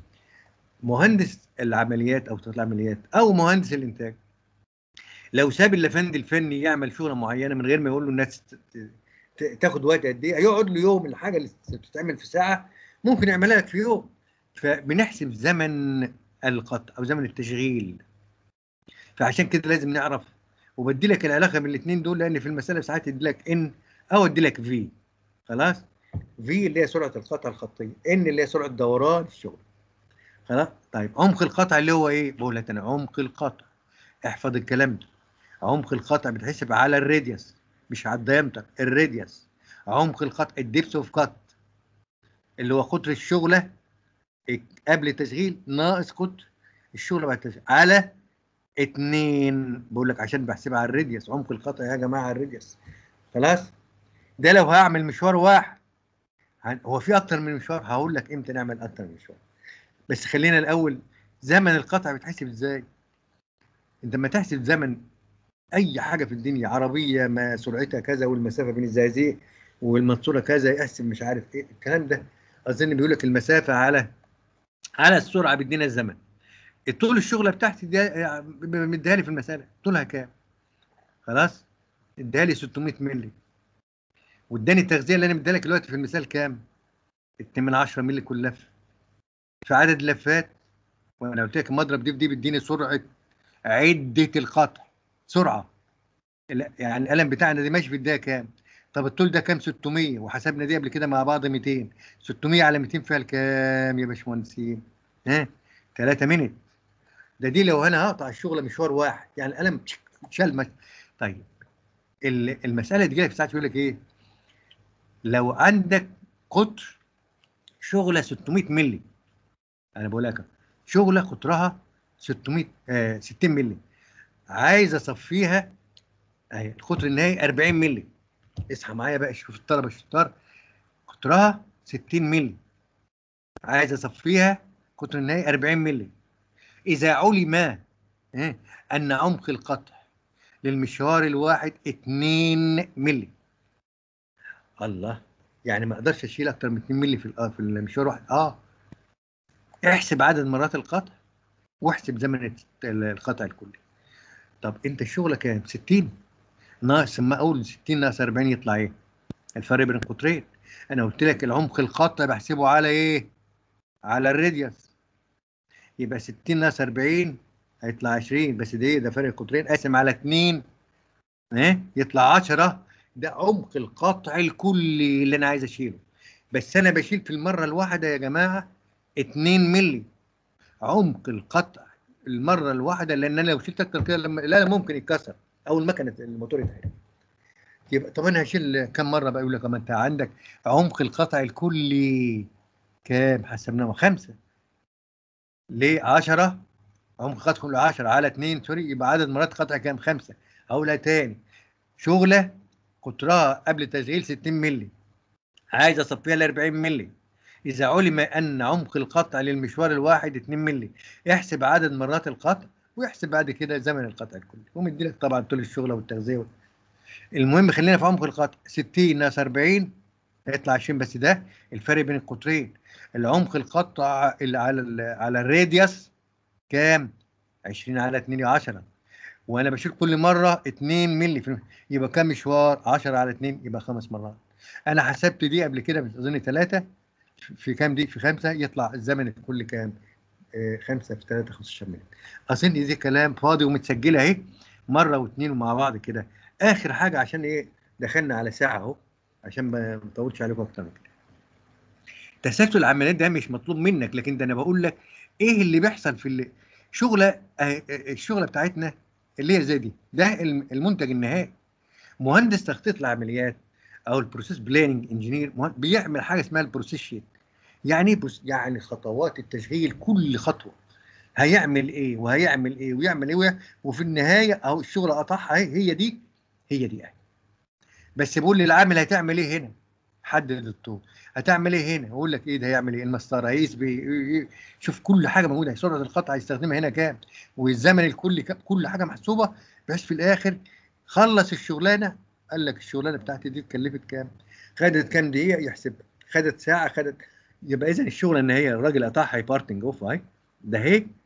Speaker 1: مهندس العمليات او تطلع العمليات او مهندس الانتاج لو ساب اللفند الفني يعمل شغله معينه من غير ما يقول له الناس تاخد وقت قد ايه، هيقعد له يوم. الحاجه اللي بتتعمل في ساعه ممكن يعملها لك في يوم. فبنحسب زمن القطع او زمن التشغيل. فعشان كده لازم نعرف، وبدي لك العلاقه بين الاثنين دول، لان في المساله ساعات يدي لك ان او ادي لك في. خلاص، في اللي هي سرعه القطع الخطيه، ان اللي هي سرعه دوران الشغل. خلاص. طيب عمق القطع اللي هو ايه؟ بقول لك انا عمق القطع، احفظ الكلام ده. عمق القطع بيتحسب على الراديوس مش على الديامتر، الراديوس. عمق القطع الدبس اوف كات اللي هو قطر الشغله قبل التشغيل ناقص قطر الشغله بعد التشغيل على 2. بقول لك عشان بحسبها على الراديوس، عمق القطع يا جماعه على الراديوس. خلاص. ده لو هعمل مشوار واحد. هو في اكتر من مشوار، هقول لك امتى نعمل اكتر من مشوار، بس خلينا الاول زمن القطع بيتحسب ازاي. انت لما تحسب زمن اي حاجه في الدنيا، عربيه ما سرعتها كذا والمسافه بين الزقازيق والمنصوره كذا، يقسم مش عارف ايه الكلام ده. اظن بيقول لك المسافه على السرعه بيدينا الزمن. طول الشغله بتاعتي دي مديها لي في المساله طولها كام؟ خلاص اديها لي 600 مللي. واداني التغذيه اللي انا مديها لك دلوقتي في المثال كام؟ 2 من 10 مللي كل لفه. في عدد لفات، وانا قلت لك المضرب دي بيديني سرعه عده القطع، سرعه. يعني القلم بتاعنا دي ماشي في الدقيقه كام؟ طب الطول ده كام؟ 600، وحسبنا دي قبل كده مع بعض 200. 600 على 200 فيها الكام يا باشمهندسين؟ ها؟ 3 مينت. دي لو انا هقطع الشغله مشوار واحد، يعني القلم شال طيب المساله دي جايه في ساعات يقول لك ايه؟ لو عندك قطر شغله 600 مللي، انا بقول لك شغله قطرها 600 60 مللي، عايز اصفيها اهي القطر النهائي 40 مللي. اصحى معايا بقى، شوف الطلبه الشطار، قطرها 60 مللي، عايز اصفيها قطر النهائي 40 مللي. اذا علم ان عمق القطع للمشوار الواحد 2 مللي. الله، يعني ما اقدرش اشيل اكتر من 2 مللي في المشوار واحد. احسب عدد مرات القطع واحسب زمن القطع الكلي. طب انت الشغله كام؟ 60 ناقص، ما اقول 60 ناقص 40 يطلع ايه؟ الفرق بين القطرين. انا قلت لك العمق القطع بحسبه على ايه؟ على الراديوس. يبقى 60 ناقص 40 هيطلع 20، بس ده فرق القطرين، قاسم على 2 يطلع 10. ده عمق القطع الكلي اللي انا عايز اشيله. بس انا بشيل في المره الواحده يا جماعه 2 مللي عمق القطع المره الواحده، لان انا لو شلت اكتر كده لا ممكن يتكسر او المكنه الموتور يتهرب. يبقى طب انا هشيل كم مره بقى؟ يقول لك ما انت عندك عمق القطع الكلي كام؟ حسبناه 5. ليه 10؟ عمق قطع كله 10 على 2 سوري، يبقى عدد مرات قطع كام؟ 5. هقولها تاني، شغله قطرها قبل تشغيل 60 مللي، عايز اصفيها ل 40 مللي. اذا علم ان عمق القطع للمشوار الواحد 2 مللي، احسب عدد مرات القطع واحسب بعد كده زمن القطع الكلي، ومدي لك طبعا طول الشغله والتغذيه. المهم خلينا في عمق القطع، 60 ناقص 40 هيطلع 20، بس ده الفرق بين القطرين. العمق القطع اللي على الراديوس كام؟ 20 على 2 10، وانا بشيل كل مره 2 مللي يبقى كام مشوار؟ 10 على 2 يبقى 5 مرات. انا حسبت دي قبل كده اظن 3 في كام؟ دي في 5، يطلع الزمن الكلي كام؟ 5 في 3 15 مللي. اظن دي كلام فاضي ومتسجله اهي مره واثنين ومع بعض كده. اخر حاجه عشان ايه؟ دخلنا على ساعه اهو، عشان ما نطولش عليكم اكتر من كده. تسلسل العمليات ده مش مطلوب منك، لكن ده انا بقول لك ايه اللي بيحصل في الشغله. الشغله بتاعتنا اللي هي زي دي، ده المنتج النهائي. مهندس تخطيط العمليات او البروسيس بلاننج انجينير بيعمل حاجه اسمها البروسيس شيت. يعني ايه يعني خطوات التشغيل، كل خطوه هيعمل ايه وهيعمل ايه ويعمل ايه وفي النهايه اهو الشغل قطعها اهي، هي دي اهي. بس بيقول لي العامل هتعمل ايه هنا؟ حدد الطول. هتعمل ايه هنا؟ اقول لك ايه ده هيعمل ايه؟ المسطره هيقيس شوف كل حاجه موجوده، سرعه القطع هيستخدمها هنا كام، والزمن الكلي كام، كل حاجه محسوبه، بحيث في الاخر خلص الشغلانه قال لك الشغلانه بتاعتي دي اتكلفت كام، خدت كام دقيقه يحسبها، خدت ساعه، خدت. يبقى اذا الشغله ان هي الراجل قطعها بارتنج اوف اهي، ده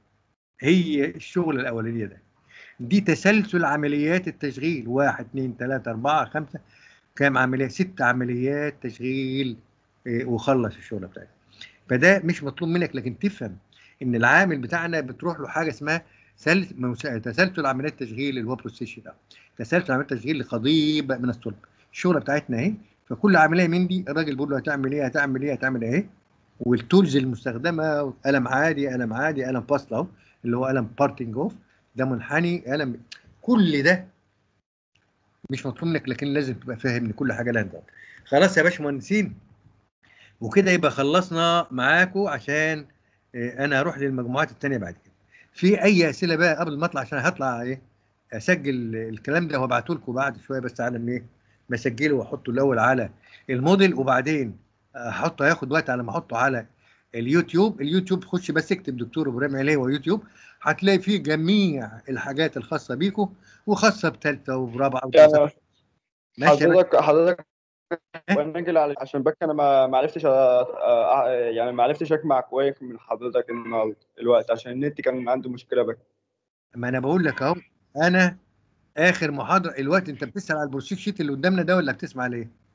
Speaker 1: هي الشغل الاولانيه ده. دي تسلسل عمليات التشغيل، 1 2 3 4 5، كام عمليه؟ 6 عمليات تشغيل وخلص الشغله بتاعتك. فده مش مطلوب منك، لكن تفهم ان العامل بتاعنا بتروح له حاجه اسمها تسلسل عمليات التشغيل اللي هو بروسيس ده، تسلسل عمليات التشغيل لقضيب من الصلب. الشغله بتاعتنا اهي، فكل عمليه من دي الراجل بيقول له هتعمل ايه هتعمل ايه هتعمل ايه، والتولز المستخدمه قلم عادي، قلم عادي، قلم فاصل اهو اللي هو قلم بارتنج اوف، ده منحني، قلم، كل ده مش مطلوب منك، لكن لازم تبقى فاهم ان كل حاجه لها نظام. خلاص يا باشمهندسين، وكده يبقى خلصنا معاكم، عشان انا هروح للمجموعات الثانيه بعد كده. في اي اسئله بقى قبل ما اطلع؟ عشان هطلع ايه اسجل الكلام ده وابعته لكم بعد شويه، بس على ما ايه بسجله واحطه الاول على الموديل، وبعدين احطه، هياخد وقت على ما احطه على اليوتيوب خش بس اكتب دكتور ابراهيم عليه ويوتيوب، هتلاقي فيه جميع الحاجات الخاصه بيكم وخاصه بثالثه ورابعه وخاصه.
Speaker 4: يعني
Speaker 1: ماشي يا باشا.
Speaker 4: حضرتك وانا اجي عشان بك انا ما عرفتش يعني ما عرفتش اجمع كويس من حضرتك النهارده الوقت عشان النت كان عنده مشكله بك.
Speaker 1: ما انا بقول لك اهو، انا اخر محاضره الوقت انت بتسال على البروسيس شيت اللي قدامنا ده ولا بتسمع عليه؟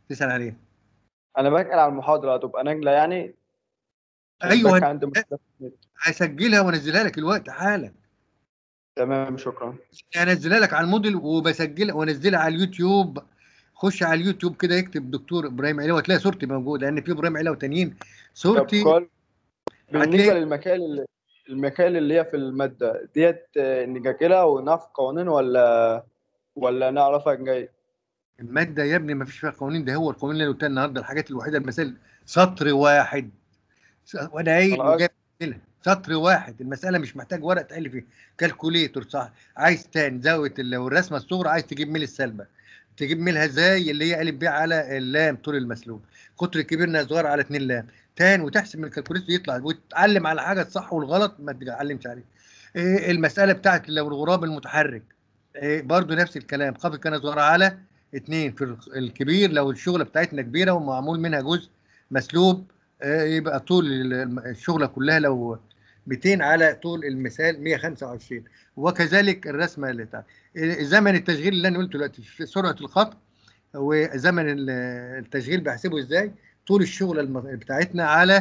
Speaker 1: تسال عليه؟
Speaker 4: انا بسال على المحاضره، هتبقى نازله يعني؟ عشان
Speaker 1: ايوه،
Speaker 4: بك عندي مشكله في النت.
Speaker 1: هسجلها وانزلها لك الوقت حالا.
Speaker 4: تمام، شكرا.
Speaker 1: انزلها لك على الموديل وبسجلها وانزلها على اليوتيوب. خش على اليوتيوب كده، يكتب دكتور ابراهيم علوي، هتلاقي صورتي موجوده، لان في ابراهيم علوي تانيين
Speaker 4: طب
Speaker 1: صورتي
Speaker 4: كل بالنسبه
Speaker 1: هتلاقي.
Speaker 4: المكان اللي هي في الماده ديت، نذاكرها ونعرف قوانين ولا نعرفها جاي؟
Speaker 1: الماده يا ابني ما فيش فيها قوانين، ده هو القوانين اللي قلتها النهارده، الحاجات الوحيده المسائل سطر واحد. وانا قايل
Speaker 4: انا
Speaker 1: وجايب أمثلة. سطر واحد، المساله مش محتاج ورق تحل فيه. كالكوليتور صح، عايز تاني زاويه والرسمه الصغرى، عايز تجيب ميل السالبه، تجيب ميلها ازاي؟ اللي هي الف ب على اللام طول المسلوب، قطر كبير ناقص صغير على 2 لام تاني، وتحسب من الكالكوليتور يطلع، وتتعلم على حاجه الصح والغلط ما تتعلمش عليه. إيه المساله بتاعت لو الغراب المتحرك، إيه برضو نفس الكلام، قاف كان صغيره على 2 في الكبير، لو الشغله بتاعتنا كبيره ومعمول منها جزء مسلوب، يبقى طول الشغله كلها لو 200 على طول المثال 125. وكذلك الرسمه اللي بتاع زمن التشغيل اللي انا قلته دلوقتي، سرعه الخط وزمن التشغيل بحسبه ازاي، طول الشغله بتاعتنا على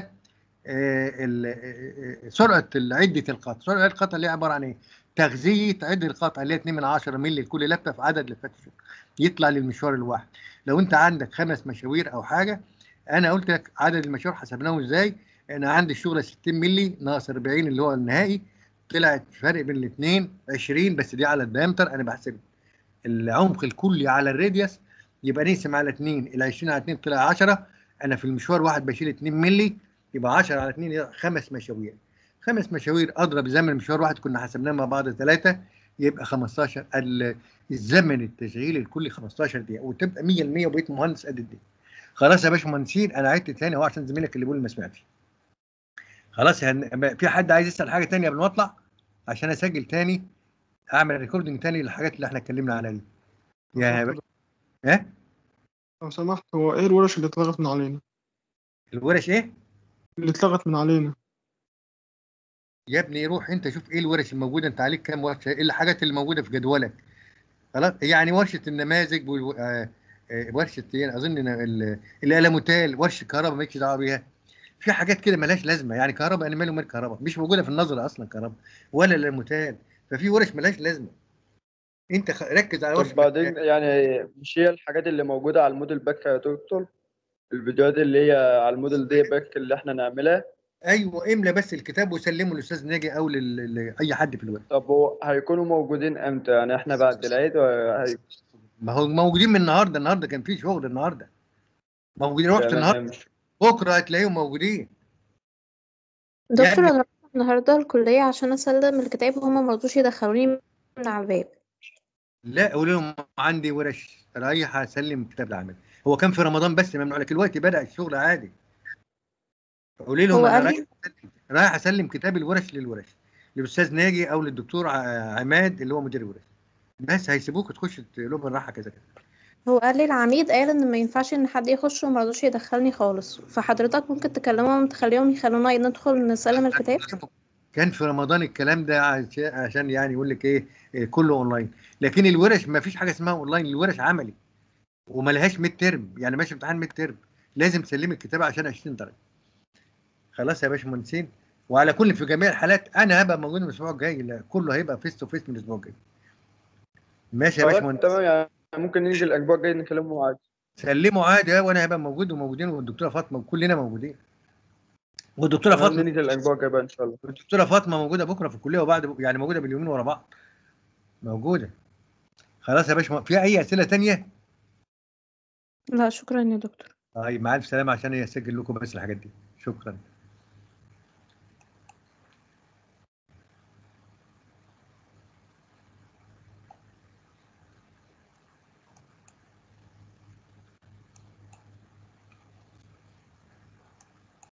Speaker 1: سرعه عده القطع. سرعه القطع اللي هي عباره عن ايه؟ تغذيه عده القطع اللي هي 2 من 10 مللي لكل لفه في عدد لفات الشغل يطلع للمشوار الواحد. لو انت عندك 5 مشاوير او حاجه، انا قلت لك عدد المشاوير حسبناه ازاي. انا عندي الشغله 60 مللي ناقص 40 اللي هو النهائي، طلعت فرق بين الاثنين 20، بس دي على الدايمتر، انا بحسب العمق الكلي على الراديوس، يبقى نقسم على 2، ال 20 على 2 طلع 10. انا في المشوار واحد بشيل 2 مللي، يبقى 10 على 2 يبقى 5 مشاوير. 5 مشاوير اضرب زمن مشوار واحد كنا حسبناه مع بعض 3، يبقى 15. الزمن التشغيل الكلي 15 دقيقه، وتبقى 100% وبقيت مهندس قد الدنيا. خلاص يا باشمهندسين، انا عدت تاني اهو عشان زميلك اللي بيقول ما سمعتش. خلاص في حد عايز يسال حاجه تانيه قبل ما اطلع؟ عشان اسجل تاني، اعمل ريكوردنج تاني للحاجات اللي احنا اتكلمنا عليها دي. يا ايه؟
Speaker 5: لو سمحت، هو ايه الورش اللي اتلغت من علينا؟
Speaker 1: الورش ايه؟
Speaker 5: اللي اتلغت من علينا.
Speaker 1: يا ابني روح انت شوف ايه الورش الموجوده، انت عليك كام ورشه، ايه الحاجات اللي موجوده في جدولك. خلاص، يعني ورشه النماذج ورشه ايه، اظن الالموتال، ورشه كهرباء مالكش دعوه بيها. في حاجات كده مالهاش لازمه، يعني كهرباء، انا مالي ومال كهرباء، مش موجوده في النظره اصلا كهرباء ولا الالموتال. ففي ورش مالهاش لازمه، انت ركز على
Speaker 4: طب
Speaker 1: ورشه
Speaker 4: بعدين يعني مش هي الحاجات اللي موجوده على الموديل باك يا دكتور؟ الفيديوهات اللي هي على الموديل دي باك اللي احنا نعملها؟
Speaker 1: ايوه، املى بس الكتاب وسلمه للاستاذ ناجي او لاي حد في الورش.
Speaker 4: طب هو هيكونوا موجودين امتى؟ يعني احنا بعد العيد
Speaker 1: ما هو موجودين من النهارده، النهارده كان في شغل النهارده، موجودين، رحت النهارده،
Speaker 4: تمام.
Speaker 1: بكره هتلاقيهم موجودين. يا
Speaker 3: دكتور
Speaker 1: ابني
Speaker 3: انا رحت النهارده الكليه عشان اسلم الكتاب وهما مرضوش يدخلوني من على الباب.
Speaker 1: لا، قول لهم عندي ورش رايح اسلم كتاب العمل، هو كان في رمضان بس ممنوع، لك الوقت بدأ الشغل عادي. قولي لهم
Speaker 3: هو
Speaker 1: انا
Speaker 3: قال
Speaker 1: رايح
Speaker 3: لي
Speaker 1: رايح اسلم كتاب الورش للورش، للاستاذ ناجي او للدكتور عماد اللي هو مدير الورش، بس هيسيبوك تخش تقول لهم بالراحه كذا كذا.
Speaker 3: هو قال لي العميد قال ان ما ينفعش ان حد يخش ومرضوش يدخلني خالص، فحضرتك ممكن تكلمهم تخليهم يخلونا ندخل نسلم الكتاب.
Speaker 1: كان في رمضان الكلام ده عشان يعني يقول لك ايه، كله اونلاين، لكن الورش ما فيش حاجه اسمها اونلاين، الورش عملي وملهاش ميد ترم، يعني ماشي امتحان ميد ترم، لازم تسلمي الكتاب عشان 20 درجه. خلاص يا باشمهندسين، وعلى كل في جميع الحالات انا هبقى موجود من الاسبوع الجاي، لا كله هيبقى فيس تو فيس من الاسبوع الجاي. ماشي يا
Speaker 4: خلاص
Speaker 1: باشمهندس،
Speaker 4: تمام، يعني ممكن ننزل الاسبوع الجاي نكلمهم عادي.
Speaker 1: سلموا عادي وانا هبقى موجود وموجودين، والدكتوره فاطمه وكلنا موجودين، والدكتوره
Speaker 4: تمام،
Speaker 1: فاطمه
Speaker 4: ننزل الاسبوع الجاي بقى ان شاء الله.
Speaker 1: والدكتوره فاطمه موجوده بكره في الكليه، وبعد يعني موجوده باليومين ورا بعض موجوده. خلاص يا باشا، في اي اسئله تانية؟
Speaker 3: لا شكرا يا دكتور.
Speaker 1: طيب مع الف سلامه، عشان اسجل لكم بس الحاجات دي. شكرا.